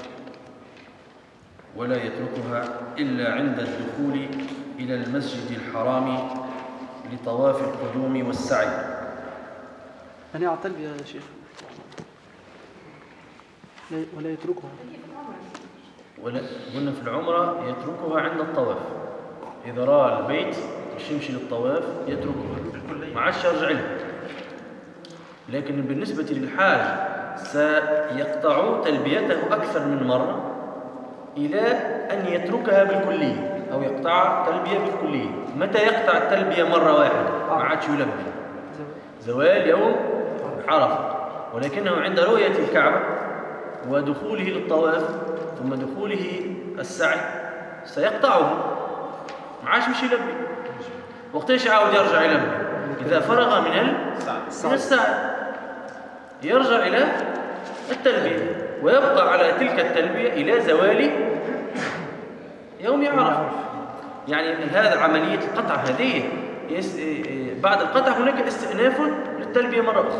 ولا يتركها إلا عند الدخول إلى المسجد الحرام لطواف القدوم والسعي. يعني على التلبية يا شيخ، ولا يتركها، ولا قلنا في العمرة يتركها عند الطواف، إذا رأى البيت مش يمشي للطواف يتركها، ما عادش يرجع لها. لكن بالنسبة للحاج سيقطع تلبيته أكثر من مرة إلى أن يتركها بالكلية، أو يقطع تلبية بالكلية. متى يقطع التلبية مرة واحدة ما عادش يلبي؟ زوال يوم عرفة، ولكنه عند رؤية الكعبة ودخوله للطواف ثم دخوله السعي سيقطعه، ما عادش مش يلبي. وقتاش عاود يرجع يلبي؟ إذا فرغ من السعي يرجع إلى التلبية، ويبقى على تلك التلبية إلى زوال يوم عرفة. يعني هذا عملية القطع هذه بعد القطع هناك استئناف للتلبية مرة أخرى.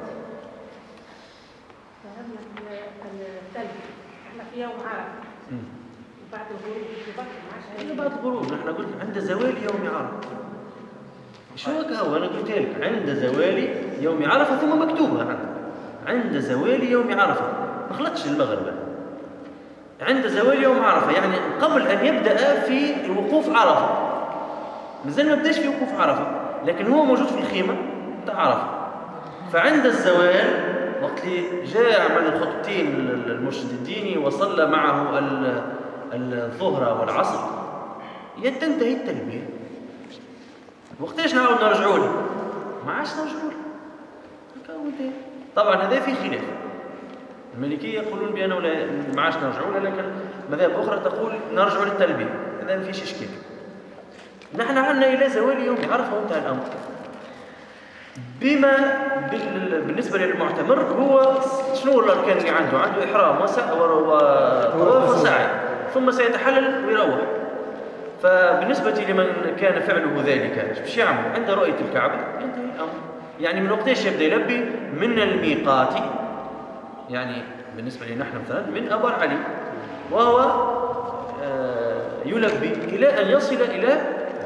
التلبية احنا في يوم عرفة بعد الغروب إلا بعد الغروب، نحن قلنا عند زوال يوم عرفة. شو هو أنا قلت لك عند زوال يوم عرفة، ثم مكتوبة عند عند زوال يوم عرفة، ما خلطش المغرب. عند زوال يوم عرفة، يعني قبل أن يبدأ في وقوف عرفة، مازال ما بداش في وقوف عرفة، لكن هو موجود في الخيمة تاع عرفة. فعند الزوال وقت اللي جاء عمل الخطبتين المرشد الديني وصلى معه الظهر والعصر تنتهي التلبية. وقتاش نعاود نرجعوا له؟ ما عادش نرجعوا له. طبعا هذا في خلاف. المالكية يقولون بأنه ما عادش نرجعوا له، لكن مذاهب أخرى تقول نرجع للتلبية، هذا ما فيش إشكال. نحن عندنا إلى زوال يوم عرفة وانتهى الأمر. بما بالنسبة للمعتمر هو شنو الأركان اللي عنده؟ عنده إحرام وطواف وسعي، ثم سيتحلل ويروح. فبالنسبة لمن كان فعله ذلك باش يعمل عند رؤية الكعبة ينتهي الأمر. يعني من وقتاش يبدأ يلبي؟ من الميقات. يعني بالنسبة لنا نحن مثلا من أبار علي، وهو يلبي إلى أن يصل إلى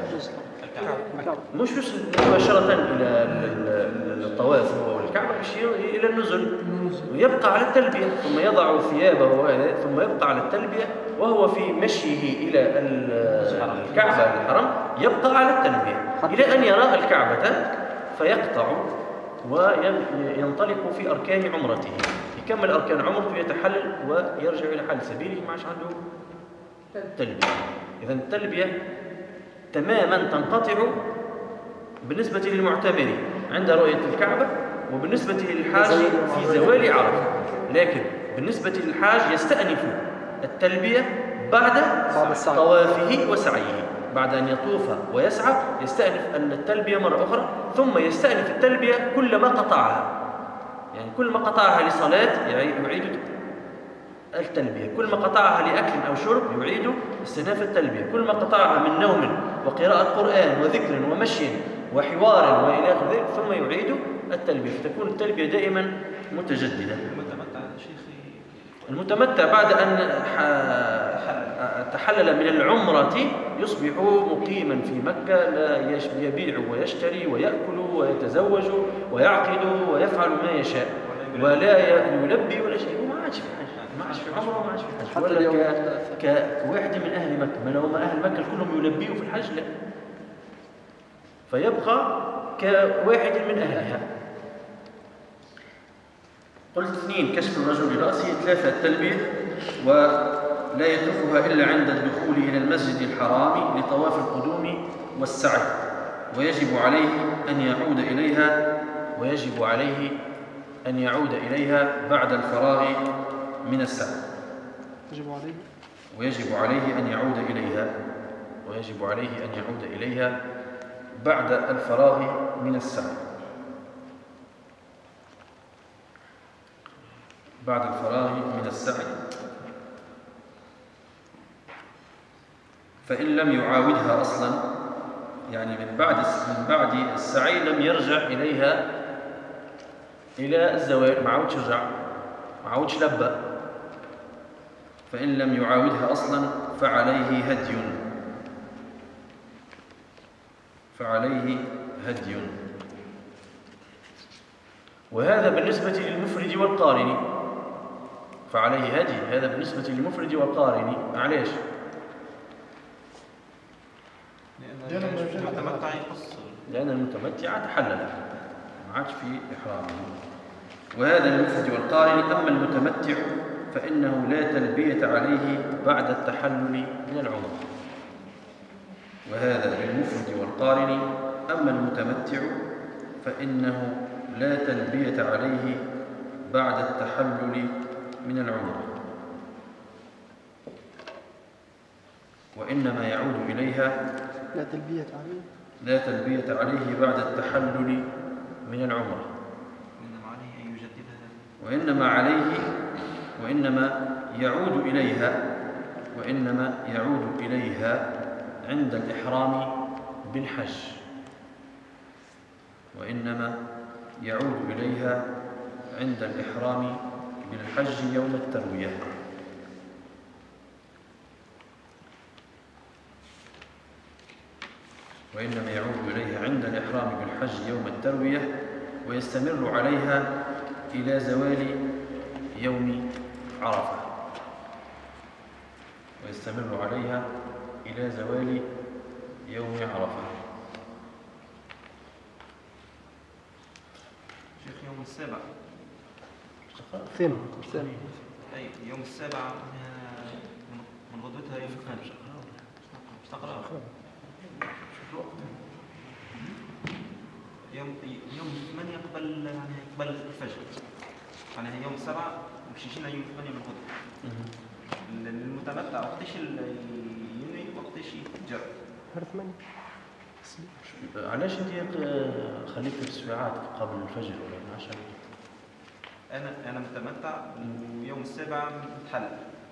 مش يصل مباشرة إلى الطواف والكعبة، إلى النزل، ويبقى على التلبية، ثم يضع ثيابه ثم يبقى على التلبية، وهو في مشيه إلى الكعبة الحرم يبقى على التلبية إلى أن يرى الكعبة فيقطع وينطلق في أركان عمرته، يكمل أركان عمرته، يتحلل ويرجع إلى حال سبيله، ما عادش عنده تلبية. إذن التلبية تماما تنقطع بالنسبة للمعتمر عند رؤية الكعبة، وبالنسبة للحاج في زوال عرفة. لكن بالنسبة للحاج يستأنف التلبية بعد طوافه وسعيه، بعد أن يطوف ويسعى يستأنف التلبية مرة أخرى، ثم يستأنف التلبية كلما قطعها. يعني كل ما قطعها لصلاة يعيد التلبية، كل ما قطعها لأكل أو شرب يعيد استئناف التلبية، كل ما قطعها من نوم وقراءة قرآن وذكر ومشي وحوار وإلى آخر ذلك ثم يعيد التلبية، فتكون التلبية دائما متجددة. المتمتع شيخي المتمتع بعد أن تحلل من العمرة يصبح مقيما في مكة، لا يبيع ويشتري ويأكل ويتزوج ويعقد ويفعل ما يشاء، ولا يلبي ولا شيء، وما عادش في حاجة، ما عادش في عمره وما عادش في حج، ولا كواحد من أهل مكة. ما لو ما أهل مكة كلهم يلبيوا في الحج لا، فيبقى كواحد من أهلها. قلت اثنين كشف الرجل رأسه، ثلاثة التلبية ولا يتركها إلا عند الدخول إلى المسجد الحرام لطواف القدوم والسعي، ويجب عليه أن يعود إليها ويجب عليه أن يعود إليها بعد الفراغ من السعي. يجب عليه ويجب عليه أن يعود إليها ويجب عليه أن يعود إليها بعد الفراغ من السعي. بعد الفراغ من السعي، فإن لم يعاودها أصلا، يعني من بعد من بعد السعي لم يرجع إليها إلى الزوال، ما عاودش رجع، ما عاودش لبى، فإن لم يعاودها أصلا فعليه هدي فعليه هدي وهذا بالنسبة للمفرد والقارن. فعليه هدي، هذا بالنسبة للمفرد والقارن. معليش؟ لأن المتمتع يقص، لأن المتمتع تحلل ما عادش في إحرام. وهذا للمفرد والقارن. أما المتمتع فإنه لا تلبية عليه بعد التحلل من العمرة. وهذا للمفرد والقارن. أما المتمتع فإنه لا تلبية عليه بعد التحلل من العمرة، وإنما يعود إليها لا تلبية عليه لا تلبية عليه بعد التحلل من العمرة، وإنما عليه أن يجددها، وإنما عليه وإنما يعود إليها وإنما يعود إليها عند الإحرام بالحج وإنما يعود إليها عند الإحرام بالحج يوم التروية. وإنما يعود إليها عند الإحرام بالحج يوم التروية، ويستمر عليها إلى زوال يوم عرفة. ويستمر عليها إلى زوال يوم عرفة. شيخ يوم السابع الثامن الثامن أي يوم السابع من غدوتها يوم الثامن مش تقرأ يوم يوم ثمانية قبل يعني قبل الفجر يعني يوم السبعة مش يجينا يوم ثمانية من غدوة المتمتع وقتاش ينوي وقتاش يتجر ثمانية. علاش انت خليت التسويعات قبل الفجر ولا عشان؟ انا انا متمتع ويوم السابع نتحلل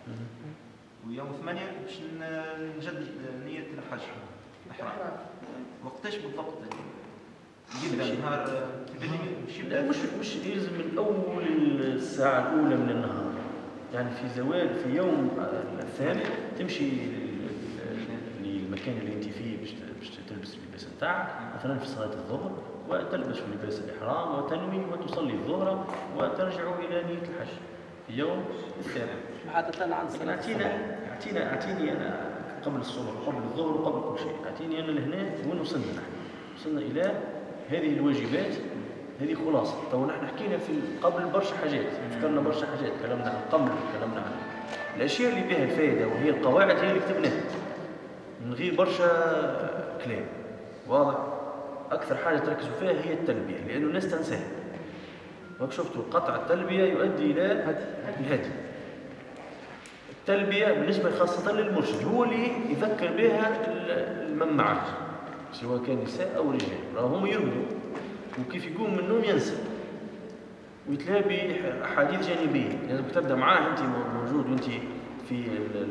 ويوم ثمانية باش نجدد نية الحج الإحرام. وقتاش بالضبط يبدا نهار مش لا مش مش يلزم من اول الساعه الاولى من النهار، يعني في زوال في يوم الثاني تمشي للمكان اللي انت فيه باش باش تلبس اللباس نتاعك، مثلا في صلاه الظهر وتلبس لباس الاحرام وتنوي وتصلي الظهر وترجع الى نيه الحج في يوم الثاني. عادة عن صلاة اعطينا اعطينا اعطيني انا قبل الصبح وقبل الظهر وقبل كل شيء، اعطيني انا لهنا وين وصلنا نحن؟ وصلنا الى هذه الواجبات، هذه خلاصة. تو نحن حكينا في قبل برشا حاجات، ذكرنا برشا حاجات، كلامنا عن القمر، كلامنا عن الاشياء اللي بها الفائدة وهي القواعد هي اللي كتبناها من غير برشا كلام. واضح؟ أكثر حاجة تركزوا فيها هي التلبية، لأنه الناس تنساها. وهك شفتوا قطع التلبية يؤدي إلى الهدي. التلبية بالنسبة خاصة للمرشد هو اللي يذكر بها المن معه، سواء كان نساء أو رجال، راهم يرقدوا وكيف يقوم من النوم ينسى ويتلاقى بأحاديث جانبية، لازم يعني تبدأ معاه أنت موجود وأنت في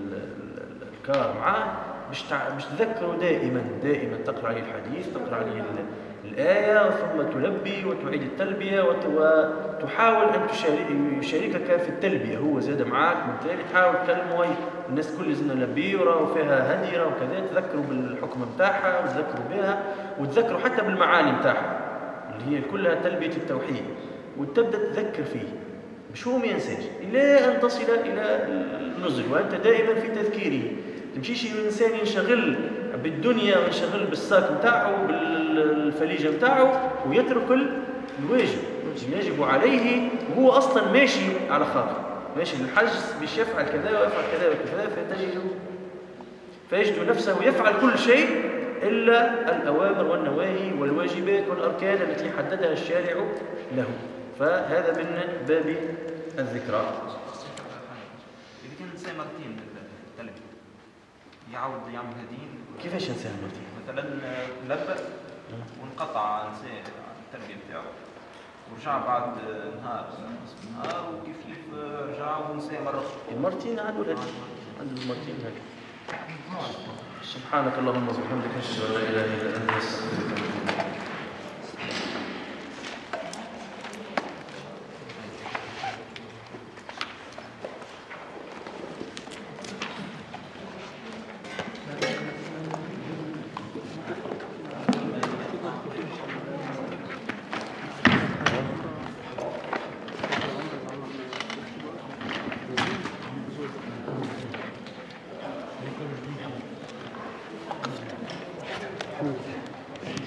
الكار معاه باش باش تذكره دائما دائما، تقرأ عليه الحديث، تقرأ عليه الآية، ثم تلبي وتعيد التلبية وتحاول أن يشاركك في التلبية، هو زاد معاك من ثاني تحاول تكلمه الناس كل لازم نلبيه وراه فيها هدي راه وكذا، تذكروا بالحكم نتاعها وتذكروا بها وتذكروا حتى بالمعاني نتاعها اللي هي كلها تلبية التوحيد، وتبدأ تذكر فيه مش هو ما ينساش إلى أن تصل إلى النزل وأنت دائما في تذكيره. تمشيش الإنسان ينشغل بالدنيا وينشغل بالساك نتاعه بالفليجة نتاعه ويترك الواجب يجب عليه، وهو أصلا ماشي على خاطر ماشي للحج باش يفعل كذا ويفعل كذا وكذا، فتجد فيجد نفسه يفعل كل شيء إلا الأوامر والنواهي والواجبات والأركان التي حددها الشارع له. فهذا من باب الذكرى. إذا كان الإنسان مرتين التلبية يعود يعمل هدين كيفاش إنسان مرتين؟ مثلا لبى وانقطع إنسان التلبية بتاعه ورجع بعد نهار نصف نهار وكيف كيف رجع ونسى مرة المرتين عندو الهدي، عندو المرتين هدي. سبحانك اللهم وبحمدك أشهد أن لا إله إلا أنت أستغفرك وأتوب إليك. الحمد لله.